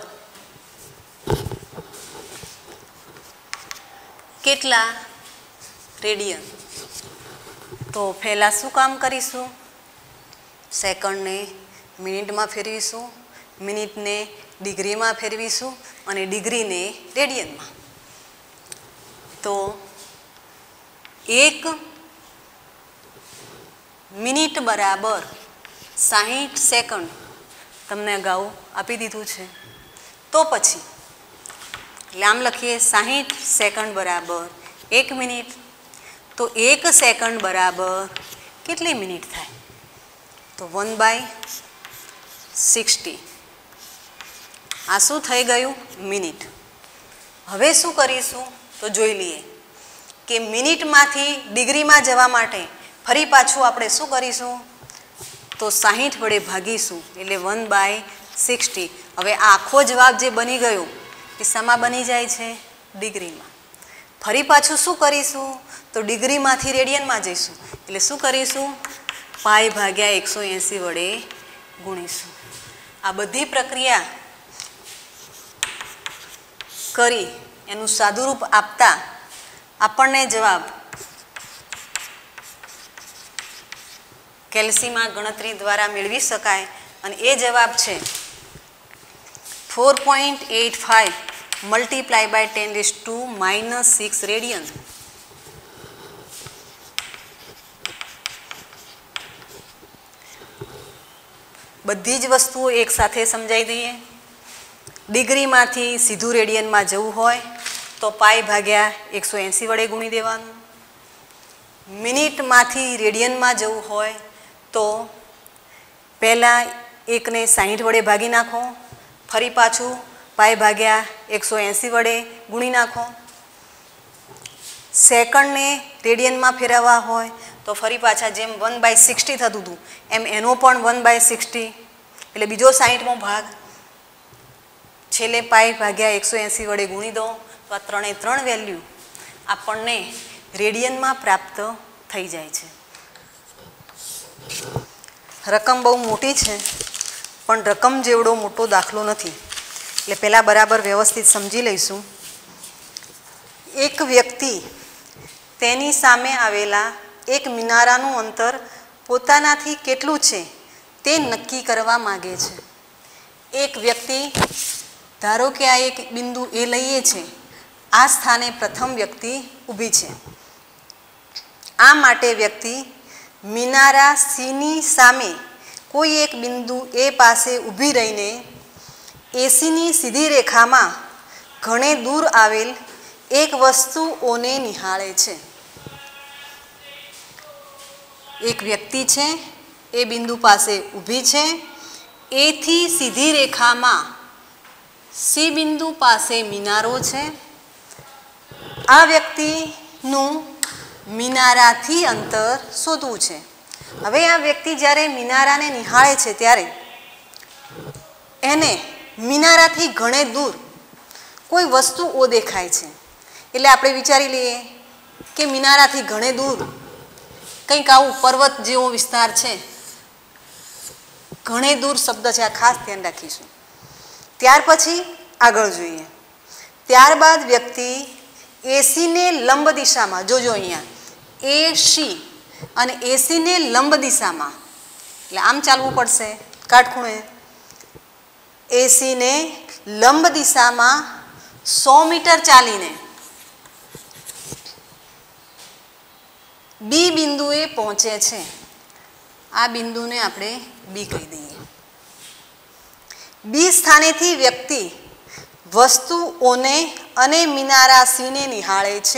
કેટલા રેડિયન? તો પહેલાં શું કામ કરીશું? સેકન્ડને મિનિટમાં ફેરવીશું, મિનિટને ડિગ્રીમાં ફેરવીશું અને ડિગ્રીને રેડિયનમાં. તો એક મિનિટ બરાબર સાહીઠ સેકન્ડ તમને અગાઉ આપી દીધું છે. તો પછી એટલે આમ લખીએ સાહીઠ સેકન્ડ બરાબર એક મિનિટ. તો એક સેકન્ડ બરાબર કેટલી મિનિટ થાય? તો વન બાય સિક્સટી. આ શું થઈ ગયું? મિનિટ. હવે શું કરીશું? તો જોઈ લઈએ કે મિનિટમાંથી ડિગ્રીમાં જવા માટે ફરી પાછું આપણે શું કરીશું? તો સાહીઠ વડે ભાગીશું એટલે વન બાય સિક્સટી. હવે આ આખો જવાબ જે બની ગયો એ શામાં બની જાય છે? ડિગ્રીમાં. ફરી પાછું શું કરીશું? તો ડિગ્રીમાંથી રેડિયનમાં જઈશું એટલે શું કરીશું? પાઈ ભાગ્યા એકસો એંસી વડે ગુણીશું. આ બધી પ્રક્રિયા કરી એનું સાદુરૂપ આપતા આપણને જવાબ કેલ્સીમાં ગણતરી દ્વારા મેળવી શકાય અને એ જવાબ છે four point eight five multiply by ten raise to minus six radian. બધી જ વસ્તુઓ એક સાથે સમજાવી દઈએ. ડિગ્રીમાંથી સીધું રેડિયનમાં જવું હોય તો પાઈ ભાગ્યા એકસો એંસી વડે ગુણી દેવાનું. મિનિટમાંથી રેડિયનમાં જવું હોય તો પહેલાં એકને સાહીઠ વડે ભાગી નાખો, ફરી પાછું પાઈ ભાગ્યા એકસો એંસી વડે ગુણી નાખો. સેકન્ડને રેડિયનમાં ફેરવવા હોય તો ફરી પાછા જેમ વન બાય સિક્સટી થતું હતું એમ એનો પણ વન બાય સિક્સટી એટલે બીજો સાહીઠમો ભાગ. છેલ્લે પાઈ ભાગ્યા એકસો એંસી વડે ગુણી દો તો આ ત્રણે ત્રણ વેલ્યુ આપણને રેડિયનમાં પ્રાપ્ત થઈ જાય છે. રકમ બહુ મોટી છે પણ રકમ જેવડો મોટો દાખલો નથી એટલે પહેલાં બરાબર વ્યવસ્થિત સમજી લઈશું. એક વ્યક્તિ તેની સામે આવેલા એક મિનારાનું અંતર પોતાનાથી કેટલું છે તે નક્કી કરવા માગે છે. એક વ્યક્તિ ધારો કે આ એક બિંદુ એ લઈએ છે, આ સ્થાને પ્રથમ વ્યક્તિ ઊભી છે. આ માટે વ્યક્તિ મિનારા સીની સામે કોઈ એક બિંદુ એ પાસે ઊભી રહીને એસીની સીધી રેખામાં ઘણે દૂર આવેલ એક વસ્તુઓને નિહાળે છે. એક વ્યક્તિ છે એ બિંદુ પાસે ઊભી છે, એથી સીધી રેખામાં સી બિંદુ પાસે મિનારો છે. આ વ્યક્તિનું મિનારાથી અંતર શોધવું છે. હવે આ વ્યક્તિ જ્યારે મિનારાને નિહાળે છે ત્યારે એને મિનારાથી ઘણે દૂર કોઈ વસ્તુઓ દેખાય છે. એટલે આપણે વિચારી લઈએ કે મિનારાથી ઘણે દૂર કંઈક આવું પર્વત જેવો વિસ્તાર છે. ઘણે દૂર શબ્દ છે, આ ખાસ ધ્યાન રાખીશું. ત્યાર પછી આગળ જોઈએ. ત્યારબાદ વ્યક્તિ એસીને લંબ દિશામાં, જોજો અહીંયા એસી અને એસીને લંબ દિશામાં એટલે આમ ચાલવું પડશે કાટખૂણે. એસીને લંબ દિશામાં સો મીટર ચાલીને બી બિંદુએ પહોંચે છે. આ બિંદુને આપણે બી કહી દઈએ. બી સ્થાનેથી વ્યક્તિ વસ્તુઓને અને મિનારા સીને નિહાળે છે.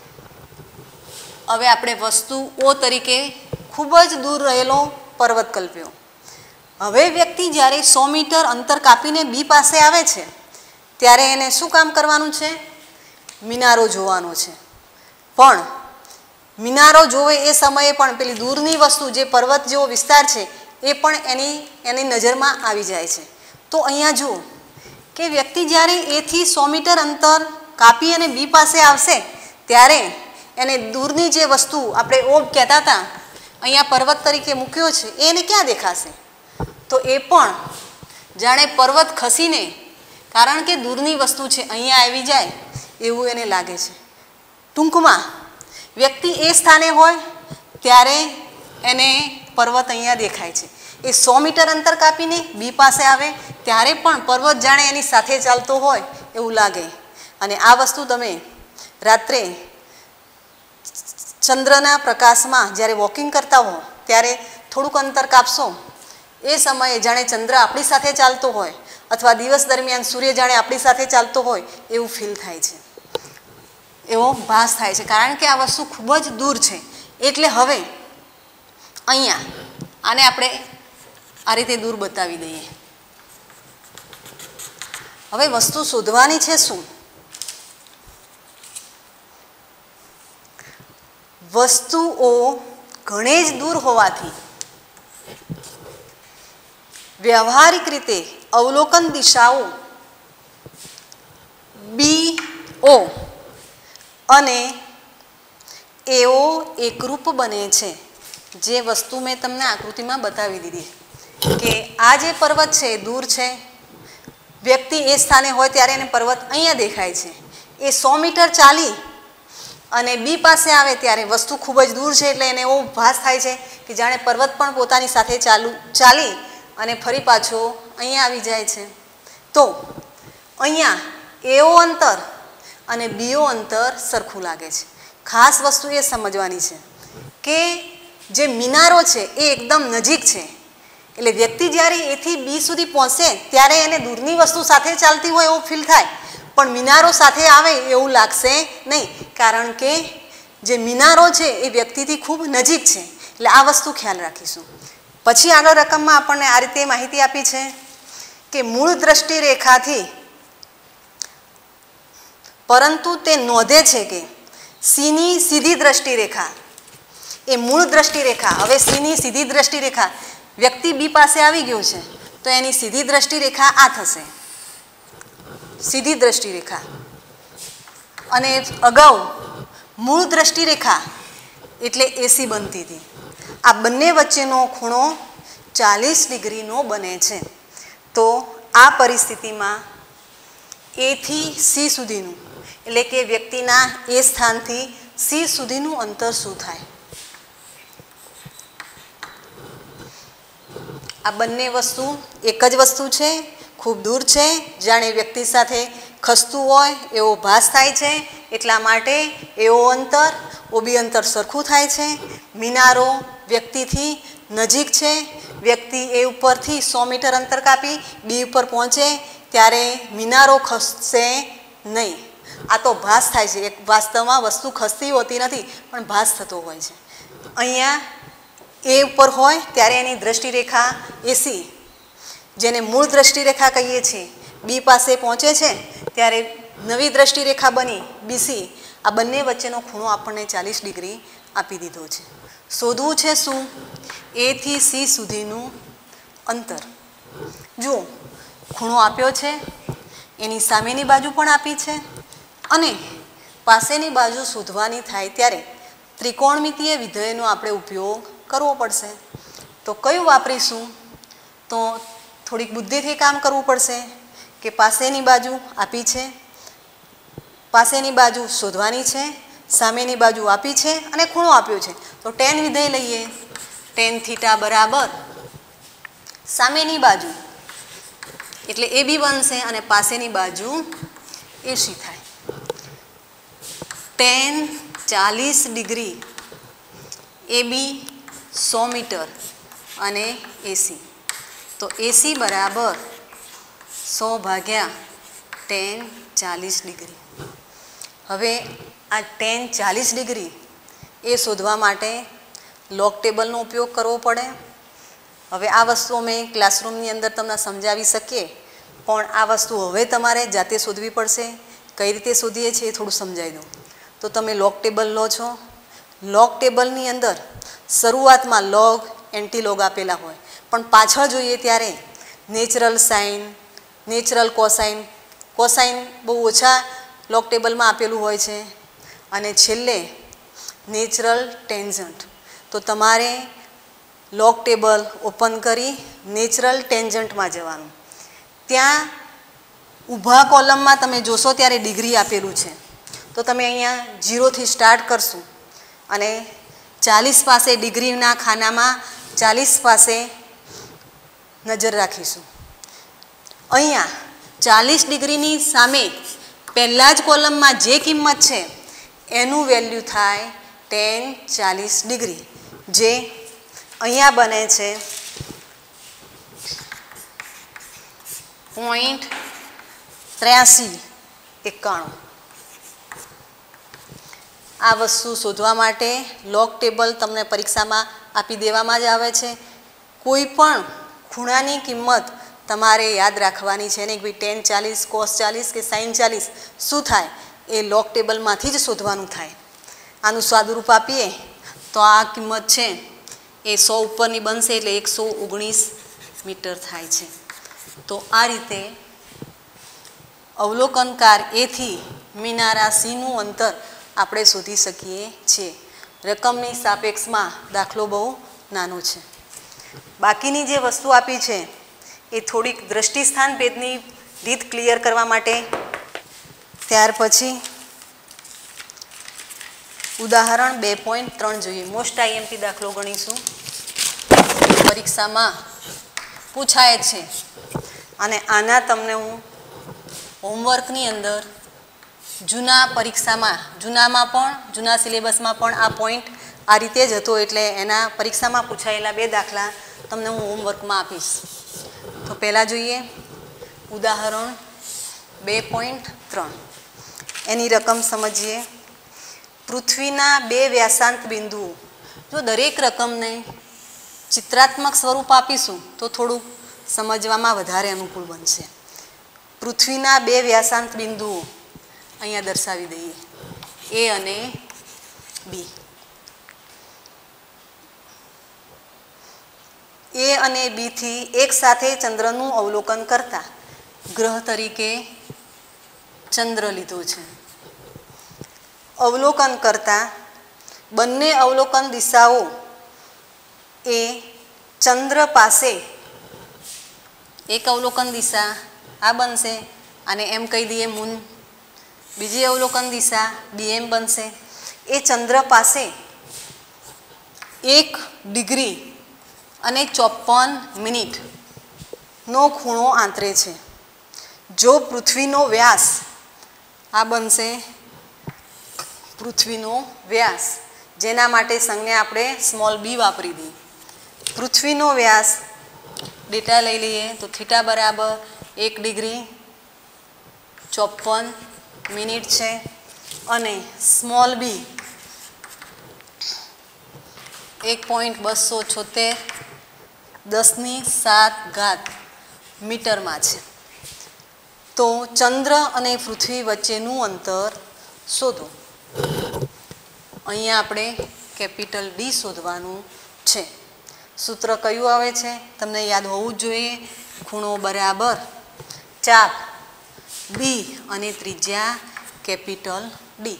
હવે આપણે વસ્તુ ઓ તરીકે ખૂબ જ દૂર રહેલો પર્વત કલ્પ્યો. હવે વ્યક્તિ જ્યારે સો મીટર અંતર કાપીને બી પાસે આવે છે ત્યારે એને શું કામ કરવાનું છે? મિનારો જોવાનો છે. પણ મિનારો જોવે એ સમયે પણ પેલી દૂરની વસ્તુ જે પર્વત જેવો વિસ્તાર છે એ પણ એની એની નજરમાં આવી જાય છે. તો અહીંયા જુઓ કે વ્યક્તિ જ્યારે એથી સો મીટર અંતર કાપી અને બી પાસે આવશે ત્યારે એને દૂરની જે વસ્તુ આપણે ઓબ કહેતા હતા અહીંયા પર્વત તરીકે મૂક્યો છે એને ક્યાં દેખાશે? તો એ પણ જાણે પર્વત ખસીને, કારણ કે દૂરની વસ્તુ છે અહીંયા આવી જાય એવું એને લાગે છે. ટૂંકમાં વ્યક્તિ એ સ્થાને હોય ત્યારે એને પર્વત અહીંયા દેખાય છે. એ સો મીટર અંતર કાપીને બી પાસે આવે ત્યારે પણ પર્વત જાણે એની સાથે ચાલતો હોય એવું લાગે. અને આ વસ્તુ તમે રાત્રે ચંદ્રના પ્રકાશમાં જ્યારે વોકિંગ કરતા હો ત્યારે થોડુંક અંતર કાપશો એ સમયે જાણે ચંદ્ર આપણી સાથે ચાલતો હોય અથવા દિવસ દરમિયાન સૂર્ય જાણે આપણી સાથે ચાલતો હોય એવું ફીલ થાય છે, એવો ભાસ થાય છે. કારણ કે આ વસ્તુ ખૂબ જ દૂર છે. એટલે હવે અહીંયા આને આપણે આ રીતે દૂર બતાવી દઈએ. હવે વસ્તુ શોધવાની છે શું? વસ્તુઓ ઘણી જ દૂર હોવાથી વ્યવહારિક રીતે અવલોકન દિશાઓ બી ઓ અને એઓ એકરૂપ બને છે. જે વસ્તુ મેં તમને આકૃતિમાં બતાવી દીધી કે આ જે પર્વત છે દૂર છે, વ્યક્તિ એ સ્થાને હોય ત્યારે એને પર્વત અહીંયા દેખાય છે. એ સો મીટર ચાલી અને બી પાસે આવે ત્યારે વસ્તુ ખૂબ જ દૂર છે એટલે એને એવો ભાસ થાય છે કે જાણે પર્વત પણ પોતાની સાથે ચાલુ ચાલી અને ફરી પાછો અહીંયા આવી જાય છે. તો અહીંયા એઓ અંતર અને બીઓ અંતર સરખું લાગે છે. ખાસ વસ્તુ એ સમજવાની છે કે જે મિનારો છે એ એકદમ નજીક છે. એટલે વ્યક્તિ જ્યારે એથી બી સુધી પહોંચે ત્યારે એને દૂરની વસ્તુ સાથે ચાલતી હોય એવું ફીલ થાય, પણ મિનારો સાથે આવે એવું લાગશે નહીં. કારણ કે જે મિનારો છે એ વ્યક્તિથી ખૂબ નજીક છે. એટલે આ વસ્તુ ખ્યાલ રાખીશું. પછી આગળ રકમમાં આપણને આ રીતે માહિતી આપી છે કે મૂળ દ્રષ્ટિ રેખાથી, પરંતુ તે નોંધે છે કે સીની સીધી દ્રષ્ટિ રેખા એ મૂળ દ્રષ્ટિ રેખા. હવે સીની સીધી દ્રષ્ટિ રેખા, વ્યક્તિ બી પાસે આવી ગયો છે તો એની સીધી દ્રષ્ટિ રેખા આ થશે, સીધી દ્રષ્ટિ રેખા. અને અગાઉ મૂળ દ્રષ્ટિ રેખા એટલે એસી બનતી હતી. આ બંને વચ્ચેનો ખૂણો ચાલીસ ડિગ્રીનો બને છે. તો આ પરિસ્થિતિમાં એથી સી સુધીનું એટલે કે વ્યક્તિના એ સ્થાનથી સી સુધીનું અંતર શું થાય? આ બંને વસ્તુ એક જ વસ્તુ છે, ખૂબ દૂર છે, જાણે વ્યક્તિ સાથે ખસતું હોય એવો ભાસ થાય છે. એટલા માટે એવો અંતર ઓબી અંતર સરખું થાય છે. મિનારો વ્યક્તિથી નજીક છે. વ્યક્તિ એ ઉપરથી સો મીટર અંતર કાપી બી ઉપર પહોંચે ત્યારે મિનારો ખસશે નહીં. આ તો ભાસ થાય છે. એક વાસ્તવમાં વસ્તુ ખસતી હોતી નથી પણ ભાસ થતો હોય છે. અહીંયા એ ઉપર હોય ત્યારે એની દ્રષ્ટિ રેખા એસી, જેને મૂળ દ્રષ્ટિ રેખા કહીએ છીએ, બી પાસે પહોંચે છે ત્યારે નવી દ્રષ્ટિ રેખા બની બીસી. આ બંને વચ્ચેનો ખૂણો આપણને ચાલીસ ડિગ્રી આપી દીધો છે. શોધવું છે શું? એથી સી સુધીનું અંતર. જુઓ, ખૂણો આપ્યો છે, એની સામેની બાજુ પણ આપી છે અને પાસેની બાજુ શોધવાની થાય ત્યારે ત્રિકોણમિતીય વિધેયનો આપણે ઉપયોગ કરવો પડશે. તો કયું વાપરીશું? તો થોડીક બુદ્ધિથી કામ કરવું પડશે કે પાસેની બાજુ આપી છે, પાસેની બાજુ શોધવાની છે, સામેની બાજુ આપી છે અને ખૂણો આપ્યો છે. તો ટેન વિધેય લઈએ. ટેન થીટા બરાબર સામેની બાજુ એટલે એ બી બનશે અને પાસેની બાજુ એસી થાય. ટેન ચાલીસ ડિગ્રી એ બી સો મીટર અને એસી, તો એસી બરાબર સો ભાગ્યા ટેન ચાલીસ ડિગ્રી. હવે આ ટેન ચાલીસ ડિગ્રી એ શોધવા માટે લોગ ટેબલનો ઉપયોગ કરવો પડે. હવે આ વસ્તુ અમે ક્લાસરૂમની અંદર તમને સમજાવી શકીએ, પણ આ વસ્તુ હવે તમારે જાતે શોધવી પડશે. કઈ રીતે શોધીએ છીએ એ થોડું સમજાવી દઉં. તો તમે લોગ ટેબલ લો છો. લોગ ટેબલની અંદર શરૂઆતમાં લોગ એન્ટી લોગ આપેલા હોય, પણ પાછળ જોઈએ ત્યારે natural sine, natural cosine, cosine બહુ ઓછા લોગ ટેબલમાં આપેલું હોય છે, અને છેલ્લે નેચરલ ટેન્જન્ટ. તો તમારે લોગ ટેબલ ઓપન કરી નેચરલ ટેન્જન્ટમાં જવાનું. ત્યાં ઊભા કોલમમાં તમે જોશો ત્યારે ડિગ્રી આપેલું છે, તો તમે અહીંયા ઝીરોથી સ્ટાર્ટ કરશું અને ચાલીસ પાસે ડિગ્રીના ખાનામાં ચાલીસ પાસે નજર રાખીશું. અહીંયા ચાલીસ ડિગ્રીની સામે પહેલાં જ કોલમમાં જે કિંમત છે એનું વેલ્યુ થાય ટેન ચાલીસ ડિગ્રી, જે અહીંયા બને છે પોઈન્ટ ત્ર્યાસી એકાણું. આ વસ્તુ શોધવા માટે લોગ ટેબલ તમને પરીક્ષામાં આપી દેવામાં જ આવે છે. કોઈ પણ ખૂણાની કિંમત તમારે યાદ રાખવાની છે નહીં, ભાઈ ટેન ચાલીસ, કોસ ચાલીસ કે સાઈન ચાલીસ શું થાય એ લોગ ટેબલમાંથી જ શોધવાનું થાય. આનું સ્વાદરૂપ આપીએ તો આ કિંમત છે એ સો ઉપરની બનશે, એટલે એકસો ઓગણીસ મીટર થાય છે. તો આ રીતે અવલોકનકાર એથી મિનારા સીનું અંતર આપણે શોધી શકીએ છીએ. રકમની સાપેક્ષમાં દાખલો બહુ નાનો છે. બાકીની જે વસ્તુ આપી છે એ થોડીક દ્રષ્ટિસ્થાન ભેદની રીત ક્લિયર કરવા માટે, ત્યાર પછી ઉદાહરણ બે પોઈન્ટ ત્રણ જોઈએ. મોસ્ટ આઈએમપી દાખલો ગણીશું. પરીક્ષામાં પૂછાય છે અને આના તમને હું હોમવર્કની અંદર જૂના પરીક્ષામાં, જૂનામાં પણ જૂના સિલેબસમાં પણ આ પોઈન્ટ આ રીતે જ હતો, એટલે એના પરીક્ષામાં પૂછાયેલા બે દાખલા તમને હું હોમવર્કમાં આપીશ. તો પહેલાં જોઈએ ઉદાહરણ બે પોઈન્ટ ત્રણ. એની રકમ સમજીએ. પૃથ્વીના બે વ્યાસાંત બિંદુઓ. જો દરેક રકમને ચિત્રાત્મક સ્વરૂપ આપીશું તો થોડુંક સમજવામાં વધારે અનુકૂળ બનશે. પૃથ્વીના બે વ્યાસાંત બિંદુઓ અહીંયા દર્શાવી દઈએ, એ અને બી. એ અને બીથી એક સાથે ચંદ્રનું અવલોકન કરતા ગ્રહ તરીકે ચંદ્ર લીધો છે. અવલોકન કરતા બંને અવલોકન દિશાઓ એ ચંદ્ર પાસે, એક અવલોકન દિશા આ બનશે અને એમ કહી દઈએ મૂન, બીજી અવલોકન દિશા બી એમ બનશે. એ ચંદ્ર પાસે એક ડિગ્રી અને ચોપન મિનિટનો ખૂણો આંતરે છે. જો પૃથ્વીનો વ્યાસ આ બનશે પૃથ્વીનો વ્યાસ, જેના માટે સંજ્ઞા આપણે સ્મોલ બી વાપરી દઈએ. પૃથ્વીનો વ્યાસ ડેટા લઈ લઈએ તો થીટા બરાબર એક ડિગ્રી ચોપન મિનિટ છે, અને સ્મોલ બી એક પોઈન્ટ બસો છોતેર દસની સાત ઘાત મીટરમાં છે. તો ચંદ્ર અને પૃથ્વી વચ્ચેનું અંતર શોધો. અહીંયા આપણે કેપિટલ ડી શોધવાનું છે. સૂત્ર કયું આવે છે તમને યાદ હોવું જ જોઈએ. ખૂણો બરાબર ચાપ બી અને ત્રિજ્યા કેપિટલ ડી.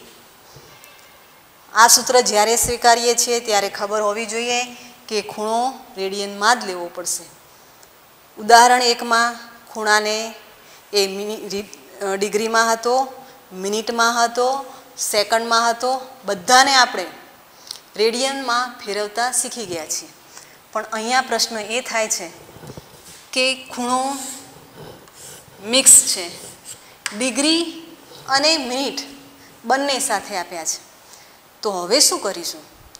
આ સૂત્ર જ્યારે સ્વીકારીએ છીએ ત્યારે ખબર હોવી જોઈએ કે ખૂણો રેડિયનમાં જ લેવો પડશે. ઉદાહરણ એકમાં ખૂણાને એ ડિગ્રીમાં હતો, મિનિટમાં હતો, સેકન્ડમાં હતો, બધાને આપણે રેડિયનમાં ફેરવતા શીખી ગયા છીએ. પણ અહીંયા પ્રશ્ન એ થાય છે કે ખૂણો મિક્સ છે, ડિગ્રી અને મિનિટ બંને સાથે આપ્યા છે. તો હવે શું કરીશું?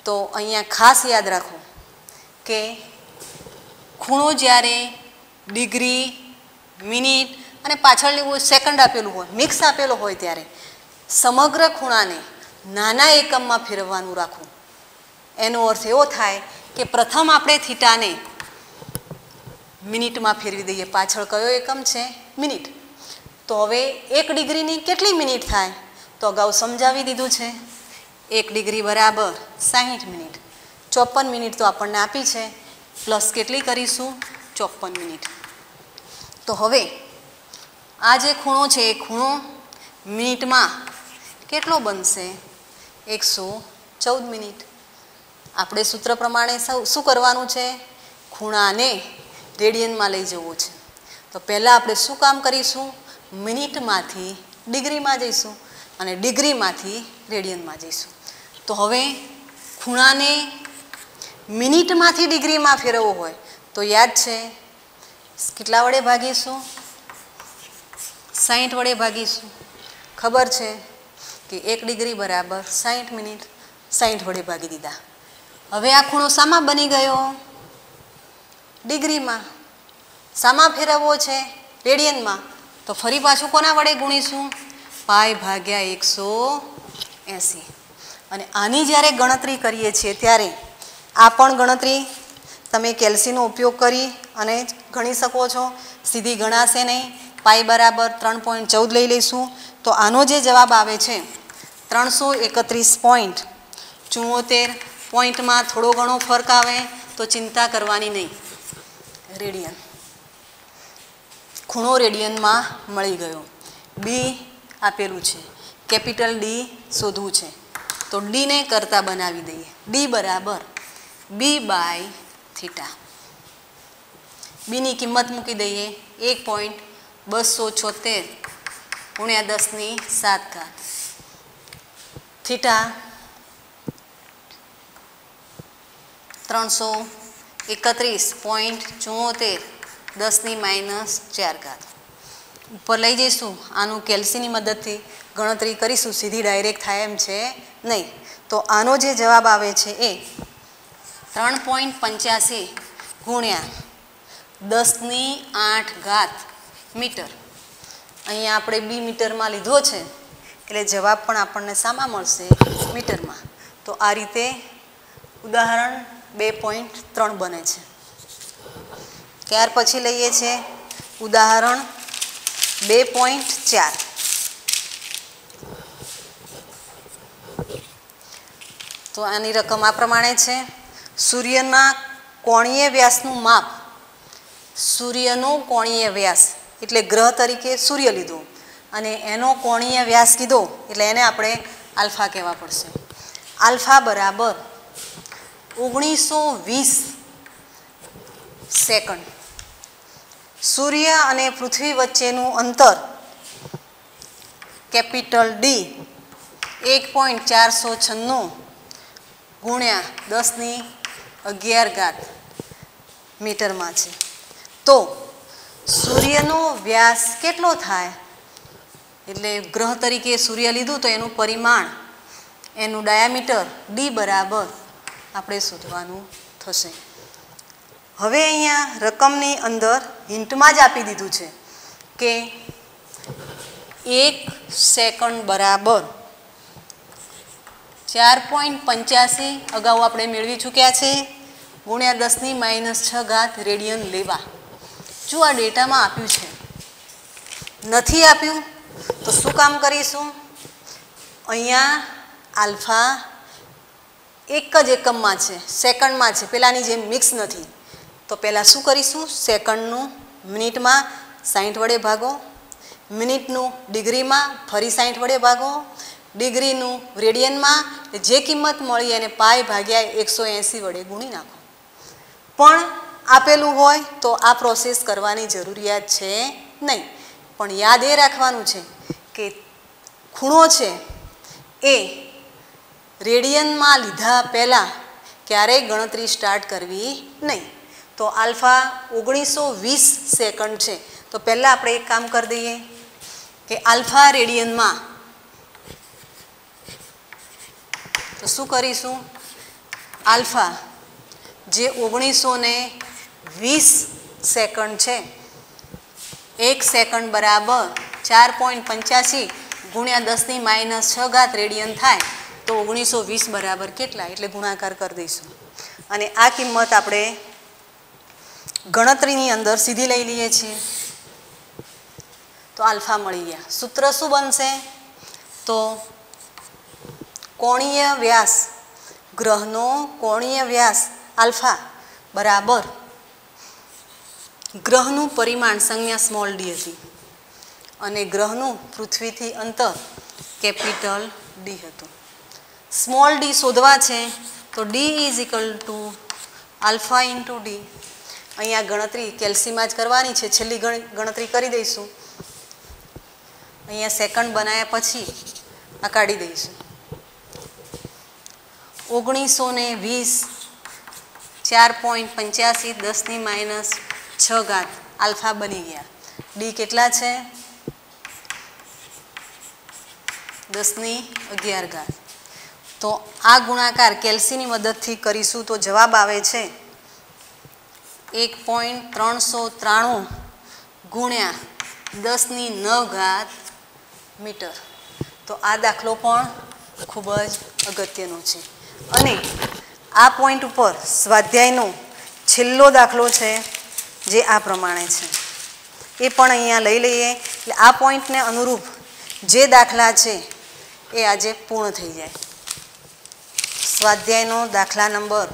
તો અહીંયા ખાસ યાદ રાખો કે ખૂણો જ્યારે ડિગ્રી, મિનિટ અને પાછળની સેકન્ડ આપેલું હોય, મિક્સ આપેલો હોય ત્યારે સમગ્ર ખૂણાને નાના એકમમાં ફેરવવાનું રાખવું. એનો અર્થ એવો થાય કે પ્રથમ આપણે થીટાને મિનિટમાં ફેરવી દઈએ. પાછળ કયો એકમ છે? મિનિટ. તો હવે એક ડિગ્રીની કેટલી મિનિટ થાય? તો અગાઉ સમજાવી દીધું છે. એક ડિગ્રી બરાબર સાહીઠ મિનિટ. ચોપન મિનિટ તો આપણને આપી છે, પ્લસ કેટલી કરીશું? ચોપન મિનિટ. તો હવે આ જે ખૂણો છે એ ખૂણો મિનિટમાં કેટલો બનશે? એકસો ચૌદ મિનિટ. આપણે સૂત્ર પ્રમાણે શું કરવાનું છે? ખૂણાને રેડિયનમાં લઈ જવું છે. તો પહેલાં આપણે શું કામ કરીશું? મિનિટમાંથી ડિગ્રીમાં જઈશું અને ડિગ્રીમાંથી રેડિયનમાં જઈશું. તો હવે ખૂણાને મિનિટમાંથી ડિગ્રીમાં ફેરવવો હોય તો યાદ છે કેટલા વડે ભાગીશું? સાહીઠ વડે ભાગીશું. ખબર છે કે એક ડિગ્રી બરાબર સાહીઠ મિનિટ. સાહીઠ વડે ભાગી દીધા. હવે આ ખૂણો શામાં બની ગયો? ડિગ્રીમાં. શામાં ફેરવવો છે? રેડિયનમાં. તો ફરી પાછું કોના વડે ગુણીશું? પાઈ ભાગ્યા એકસો એંસી. અને આની જ્યારે ગણતરી કરીએ છીએ ત્યારે આ પણ ગણતરી તમે કેલ્સીનો ઉપયોગ કરી અને ગણી શકો છો. સીધી ગણાશે નહીં. પાઈ બરાબર ત્રણ પોઈન્ટ ચૌદ લઈ લઈશું. તો આનો જે જવાબ આવે છે ત્રણસો એકત્રીસ પોઈન્ટ ચુંવોતેર. પોઈન્ટમાં થોડો ઘણો ફરક આવે તો ચિંતા કરવાની નહીં. રેડિયન. ખૂણો રેડિયનમાં મળી ગયો. બી આપેલું છે, કેપિટલ ડી શોધવું છે. તો ડીને કરતા બનાવી દઈએ. ડી બરાબર બી બાય થીટા. બીની કિંમત મૂકી દઈએ એક પોઈન્ટ બસો છોતેર ગુણ્યા દસની સાત ઘાત. થીટા ત્રણસો એકત્રીસ પોઈન્ટ ચુંવોતેર દસની માઇનસ ચાર ઘાત. ઉપર લઈ જઈશું. આનું કેલ્સીની મદદથી ગણતરી કરીશું. સીધી ડાયરેક્ટ થાય એમ છે નહીં. તો આનો જે જવાબ આવે છે એ ત્રણ પોઈન્ટ પંચ્યાસી ગુણ્યા દસની આઠ ઘાત મીટર. અહીંયા આપણે બી મીટરમાં લીધો છે એટલે જવાબ પણ આપણને શામાં મળશે? મીટરમાં. તો આ રીતે ઉદાહરણ બે પોઈન્ટ ત્રણ બને છે. ત્યાર પછી લઈએ છીએ ઉદાહરણ બે પોઈન્ટ ચાર. તો આની રકમ આ પ્રમાણે છે. સૂર્યના કોણીય વ્યાસનું માપ. સૂર્યનો કોણીય વ્યાસ એટલે ગ્રહ તરીકે સૂર્ય લીધો અને એનો કોણીય વ્યાસ કીધો એટલે એને આપણે આલ્ફા કહેવા પડશે. આલ્ફા બરાબર ઓગણીસો વીસ સેકન્ડ. સૂર્ય અને પૃથ્વી વચ્ચેનું અંતર કેપિટલ ડી એક પોઈન્ટ ચારસો છન્નું ગુણ્યા દસની અગિયાર ઘાત મીટરમાં છે. તો સૂર્યનો વ્યાસ કેટલો થાય? એટલે ગ્રહ તરીકે સૂર્ય લીધું તો એનું પરિમાણ, એનું ડાયામીટર ડી બરાબર આપણે શોધવાનું થશે. હવે અહીંયા રકમની અંદર હિન્ટમાં જ આપી દીધું છે કે એક સેકન્ડ બરાબર ચાર પોઈન્ટ પંચ્યાસી અગાઉ આપણે મેળવી ચૂક્યા છે ગુણ્યા દસની માઇનસ છ ઘાત રેડિયન લેવા. જો આ ડેટામાં આપ્યું છે, નથી આપ્યું તો શું કામ કરીશું? અહીંયા આલ્ફા એક જ એકમમાં છે, સેકન્ડમાં છે, પેલાની જેમ મિક્સ નથી. તો પહેલાં શું કરીશું? સેકન્ડનું મિનિટમાં સાહીઠ વડે ભાગો, મિનિટનું ડિગ્રીમાં ફરી સાહીઠ વડે ભાગો, ડિગ્રીનું રેડિયનમાં જે કિંમત મળી એને પાઈ ભાગ્યા એકસો એંસી વડે ગુણી નાખો. પણ આપેલું હોય તો આ પ્રોસેસ કરવાની જરૂરિયાત છે નહીં. પણ યાદ એ રાખવાનું છે કે ખૂણો છે એ રેડિયનમાં લીધા પહેલાં ક્યારેય ગણતરી સ્ટાર્ટ કરવી નહીં. તો આલ્ફા ઓગણીસો વીસ સેકન્ડ છે. તો પહેલાં આપણે એક કામ કરી દઈએ કે આલ્ફા રેડિયનમાં તો શું કરીશું? આલ્ફા જે ઓગણીસો ને વીસ સેકન્ડ છે, એક સેકન્ડ બરાબર ચાર પોઈન્ટ પંચ્યાસી ગુણ્યા દસની માઇનસ છ ઘાત રેડિયન થાય તો ઓગણીસો વીસ બરાબર કેટલા, એટલે ગુણાકાર કરી દઈશું અને આ કિંમત આપણે ગણતરીની અંદર સીધી લઈ લઈએ છીએ તો આલ્ફા મળી ગયા. સૂત્ર શું બનશે તો કોણીય વ્યાસ, ગ્રહનો કોણીય વ્યાસ આલ્ફા બરાબર ગ્રહનું પરિમાણ સંજ્ઞા સ્મોલ ડી હતી અને ગ્રહનું પૃથ્વીથી અંતર કેપિટલ ડી હતું. સ્મોલ ડી શોધવા છે તો D is equal to alpha into D. અહીંયા ગણતરી કેલ્સીમાં જ કરવાની છે, છેલ્લી ગણતરી કરી દઈશું. અહીંયા સેકન્ડ બનાવ્યા પછી આ કાઢી દઈશું. ઓગણીસો ને વીસ ચાર પોઈન્ટ પંચ્યાસી દસની માઇનસ છ ઘાત આલ્ફા બની ગયા. ડી કેટલા છે દસની અગિયાર ઘાત. તો આ ગુણાકાર કેલ્સીની મદદથી કરીશું તો જવાબ આવે છે એક પોઈન્ટ ત્રણસો ત્રાણું ગુણ્યા દસની નવ ઘાત મીટર. તો આ દાખલો પણ ખૂબ જ અગત્યનો છે અને આ પોઈન્ટ ઉપર સ્વાધ્યાયનો છેલ્લો દાખલો છે જે આ પ્રમાણે છે, એ પણ અહીંયા લઈ લઈએ એટલે આ પોઈન્ટને અનુરૂપ જે દાખલા છે એ આજે પૂર્ણ થઈ જાય. સ્વાધ્યાયનો દાખલા નંબર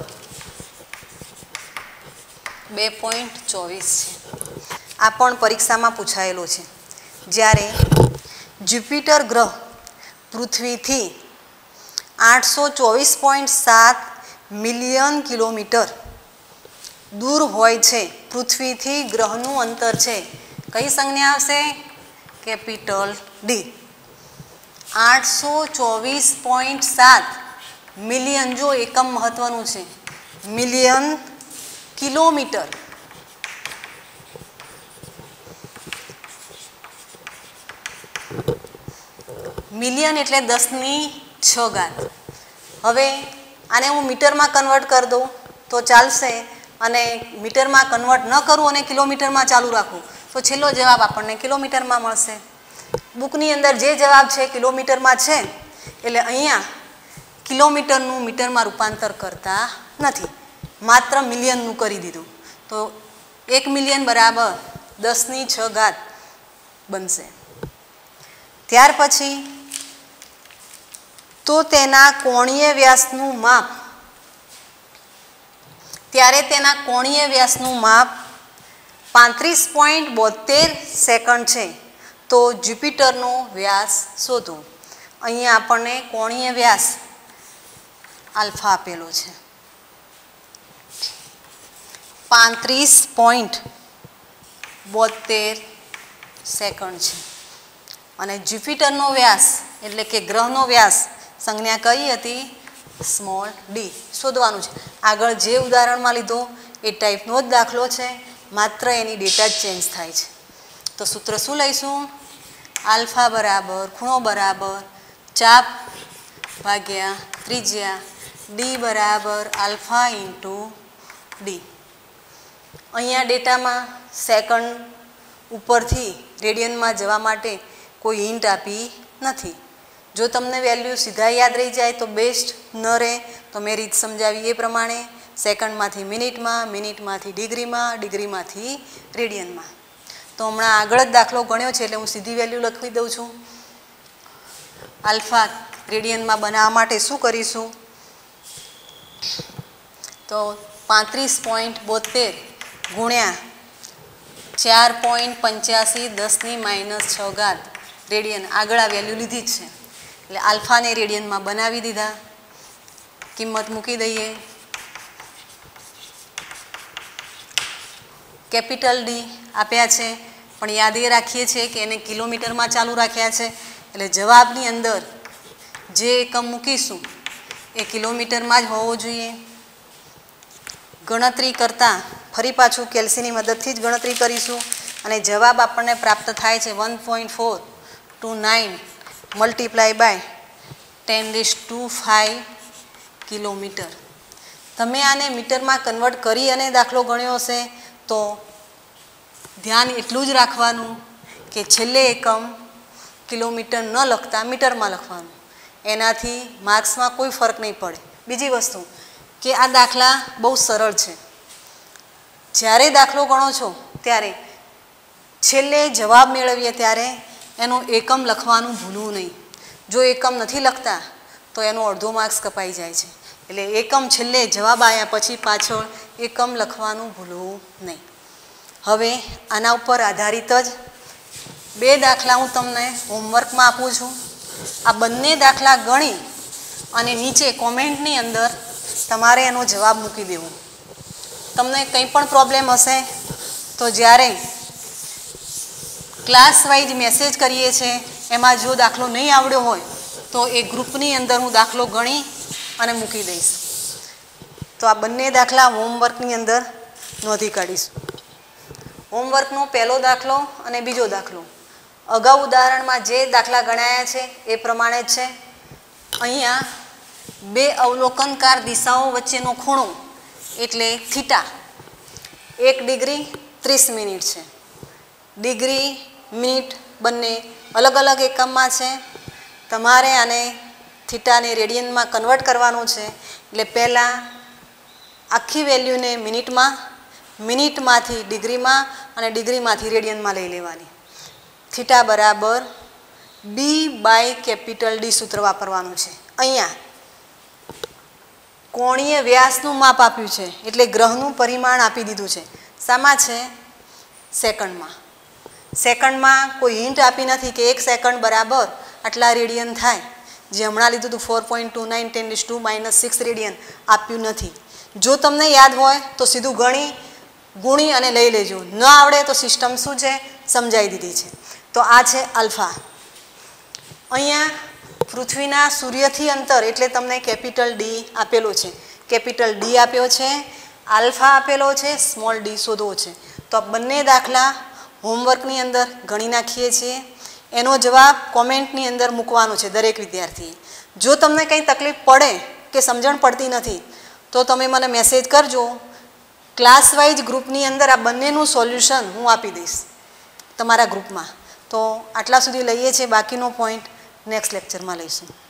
બે પોઈન્ટ ચોવીસ છે. આ પણ પરીક્ષામાં પૂછાયેલો છે. જ્યારે જ્યુપિટર ગ્રહ પૃથ્વીથી આઠસો ચોવીસ પોઈન્ટ સાત મિલિયન કિલોમીટર દૂર હોય છે, પૃથ્વીથી ગ્રહનું અંતર છે, કઈ સંજ્ઞા આવશે કેપિટલ ડી. આઠસો ચોવીસ પોઈન્ટ સાત મિલિયન, જો એકમ મહત્વનું છે, મિલિયન કિલોમીટર. મિલિયન એટલે દસની છ ઘાત. હવે આને હું મીટરમાં કન્વર્ટ કરી દઉં તો ચાલશે અને મીટરમાં કન્વર્ટ ન કરું અને કિલોમીટરમાં ચાલુ રાખું તો છેલ્લો જવાબ આપણને કિલોમીટરમાં મળશે. બુકની અંદર જે જવાબ છે કિલોમીટરમાં છે એટલે અહીંયા કિલોમીટરનું મીટરમાં રૂપાંતર કરતા નથી, માત્ર મિલિયનનું કરી દીધું. તો એક મિલિયન બરાબર દસની છ ઘાત બનશે. ત્યાર પછી તો તેના કોણીય વ્યાસનું માપ, ત્યારે તેના કોણીય વ્યાસનું માપ પાંત્રીસ પોઈન્ટ બોતેર સેકન્ડ છે. તો જ્યુપિટરનો વ્યાસ શોધો. અહીંયા આપણને કોણીય વ્યાસ આલ્ફા આપેલો છે, પાંત્રીસ પોઈન્ટ બોતેર સેકન્ડ છે અને જ્યુપિટરનો વ્યાસ એટલે કે ગ્રહનો વ્યાસ સંજ્ઞા કઈ હતી સ્મોલ ડી શોધવાનું છે. આગળ જે ઉદાહરણમાં લીધો એ ટાઈપનો જ દાખલો છે, માત્ર એની ડેટા જ ચેન્જ થાય છે. તો સૂત્ર શું લઈશું આલ્ફા બરાબર ખૂણો બરાબર ચાપ ભાગ્યા ત્રિજ્યા ડી બરાબર આલ્ફા ઇન્ટુ ડી. અહીંયા ડેટામાં સેકન્ડ ઉપરથી રેડિયનમાં જવા માટે કોઈ હિન્ટ આપી નથી. જો તમને વેલ્યુ સીધા યાદ રહી જાય તો બેસ્ટ, ન રહે તો મેં રીત સમજાવી એ પ્રમાણે સેકન્ડમાંથી મિનિટમાં, મિનિટમાંથી ડિગ્રીમાં, ડિગ્રીમાંથી રેડિયનમાં. તો હમણાં આગળ જ દાખલો ગણ્યો છે એટલે હું સીધી વેલ્યુ લખી દઉં છું. આલ્ફા રેડિયનમાં બનાવવા માટે શું કરીશું તો પાંત્રીસ પોઈન્ટ બોતેર ગુણ્યા ચાર પોઈન્ટ પંચ્યાસી દસની માઇનસ છ ઘાત રેડિયન, આગળ આ વેલ્યુ લીધી જ છે એટલે આલ્ફાને રેડિયનમાં બનાવી દીધા. કિંમત મૂકી દઈએ. કેપિટલ ડી આપ્યા છે પણ યાદ એ રાખીએ છીએ કે એને કિલોમીટરમાં ચાલુ રાખ્યા છે એટલે જવાબની અંદર જે એકમ મૂકીશું એ કિલોમીટરમાં જ હોવો જોઈએ. ગણતરી કરતાં ફરી પાછું કેલ્સીની મદદથી જ ગણતરી કરીશું અને જવાબ આપણને પ્રાપ્ત થાય છે one point four two nine multiply by ten raise to five kilometre. તમે આને મીટરમાં કન્વર્ટ કરી અને દાખલો ગણ્યો હશે તો ધ્યાન એટલું જ રાખવાનું કે છેલ્લે એકમ કિલોમીટર ન લખતા મીટરમાં લખવાનું, એનાથી માર્ક્સમાં કોઈ ફરક નહીં પડે. બીજી વસ્તુ કે આ દાખલા બહુ સરળ છે. જ્યારે દાખલો ગણો છો ત્યારે છેલ્લે જવાબ મેળવીએ ત્યારે એનું એકમ લખવાનું ભૂલવું નહીં. જો એકમ નથી લખતા તો એનો અડધો માર્ક્સ કપાઈ જાય છે. એટલે એકમ છેલ્લે જવાબ આવ્યા પછી પાછળ એકમ લખવાનું ભૂલવું નહીં. હવે આના ઉપર આધારિત જ બે દાખલા હું તમને હોમવર્કમાં આપું છું. આ બંને દાખલા ગણી અને નીચે કોમેન્ટની અંદર તમારે એનો જવાબ મૂકી દેવો. તમને કંઈ પણ પ્રોબ્લેમ હશે તો જ્યારે ક્લાસ વાઇઝ મેસેજ કરીએ છીએ એમાં જો દાખલો નહીં આવડ્યો હોય તો એ ગ્રુપની અંદર હું દાખલો ગણી અને મૂકી દઈશ. તો આ બંને દાખલા હોમવર્કની અંદર નોંધી કાઢીશું. હોમવર્કનો પહેલો દાખલો અને બીજો દાખલો અગાઉ ઉદાહરણમાં જે દાખલા ગણાયા છે એ પ્રમાણે જ છે. અહીંયા બે અવલોકનકાર દિશાઓ વચ્ચેનો ખૂણો એટલે થીટા એક ડિગ્રી ત્રીસ મિનિટ છે. ડિગ્રી મિનિટ બંને અલગ અલગ એકમમાં છે. તમારે આને થીટાને રેડિયનમાં કન્વર્ટ કરવાનું છે. એટલે પહેલાં આખી વેલ્યુને મિનિટમાં, મિનિટમાંથી ડિગ્રીમાં અને ડિગ્રીમાંથી રેડિયનમાં લઈ લેવાની. થીટા બરાબર બી બાય કેપિટલ ડી સૂત્ર વાપરવાનું છે. અહીંયા કોણીય વ્યાસનું માપ આપ્યું છે એટલે ગ્રહનું પરિમાણ આપી દીધું છે. શામાં છે? સેકન્ડમાં. સેકન્ડમાં કોઈ હિન્ટ આપી નથી કે એક સેકન્ડ બરાબર આટલા રેડિયન થાય. જે હમણાં લીધું હતું four point two nine ten raise to minus six radian આપ્યું નથી. જો તમને યાદ હોય તો સીધું ગણી ગુણી અને લઈ લેજો. ન આવડે તો સિસ્ટમ શું છે સમજાવી દીધી છે. તો આ છે આલ્ફા. અહીંયા પૃથ્વીના સૂર્યથી અંતર એટલે તમને કેપિટલ ડી આપેલો છે, કેપિટલ ડી આપ્યો છે, આલ્ફા આપેલો છે, સ્મોલ ડી શોધવો છે. તો આ બંને દાખલા હોમવર્કની અંદર ગણી નાખીએ છીએ. એનો જવાબ કોમેન્ટની અંદર મૂકવાનો છે દરેક વિદ્યાર્થીએ. જો તમને કંઈ તકલીફ પડે કે સમજણ પડતી નથી તો તમે મને મેસેજ કરજો. ક્લાસ વાઇઝ ગ્રુપની અંદર આ બંનેનું સોલ્યુશન હું આપી દઈશ તમારા ગ્રુપમાં. તો આટલા સુધી લઈએ છીએ. બાકીનો પોઈન્ટ નેક્સ્ટ લેક્ચરમાં લઈશું.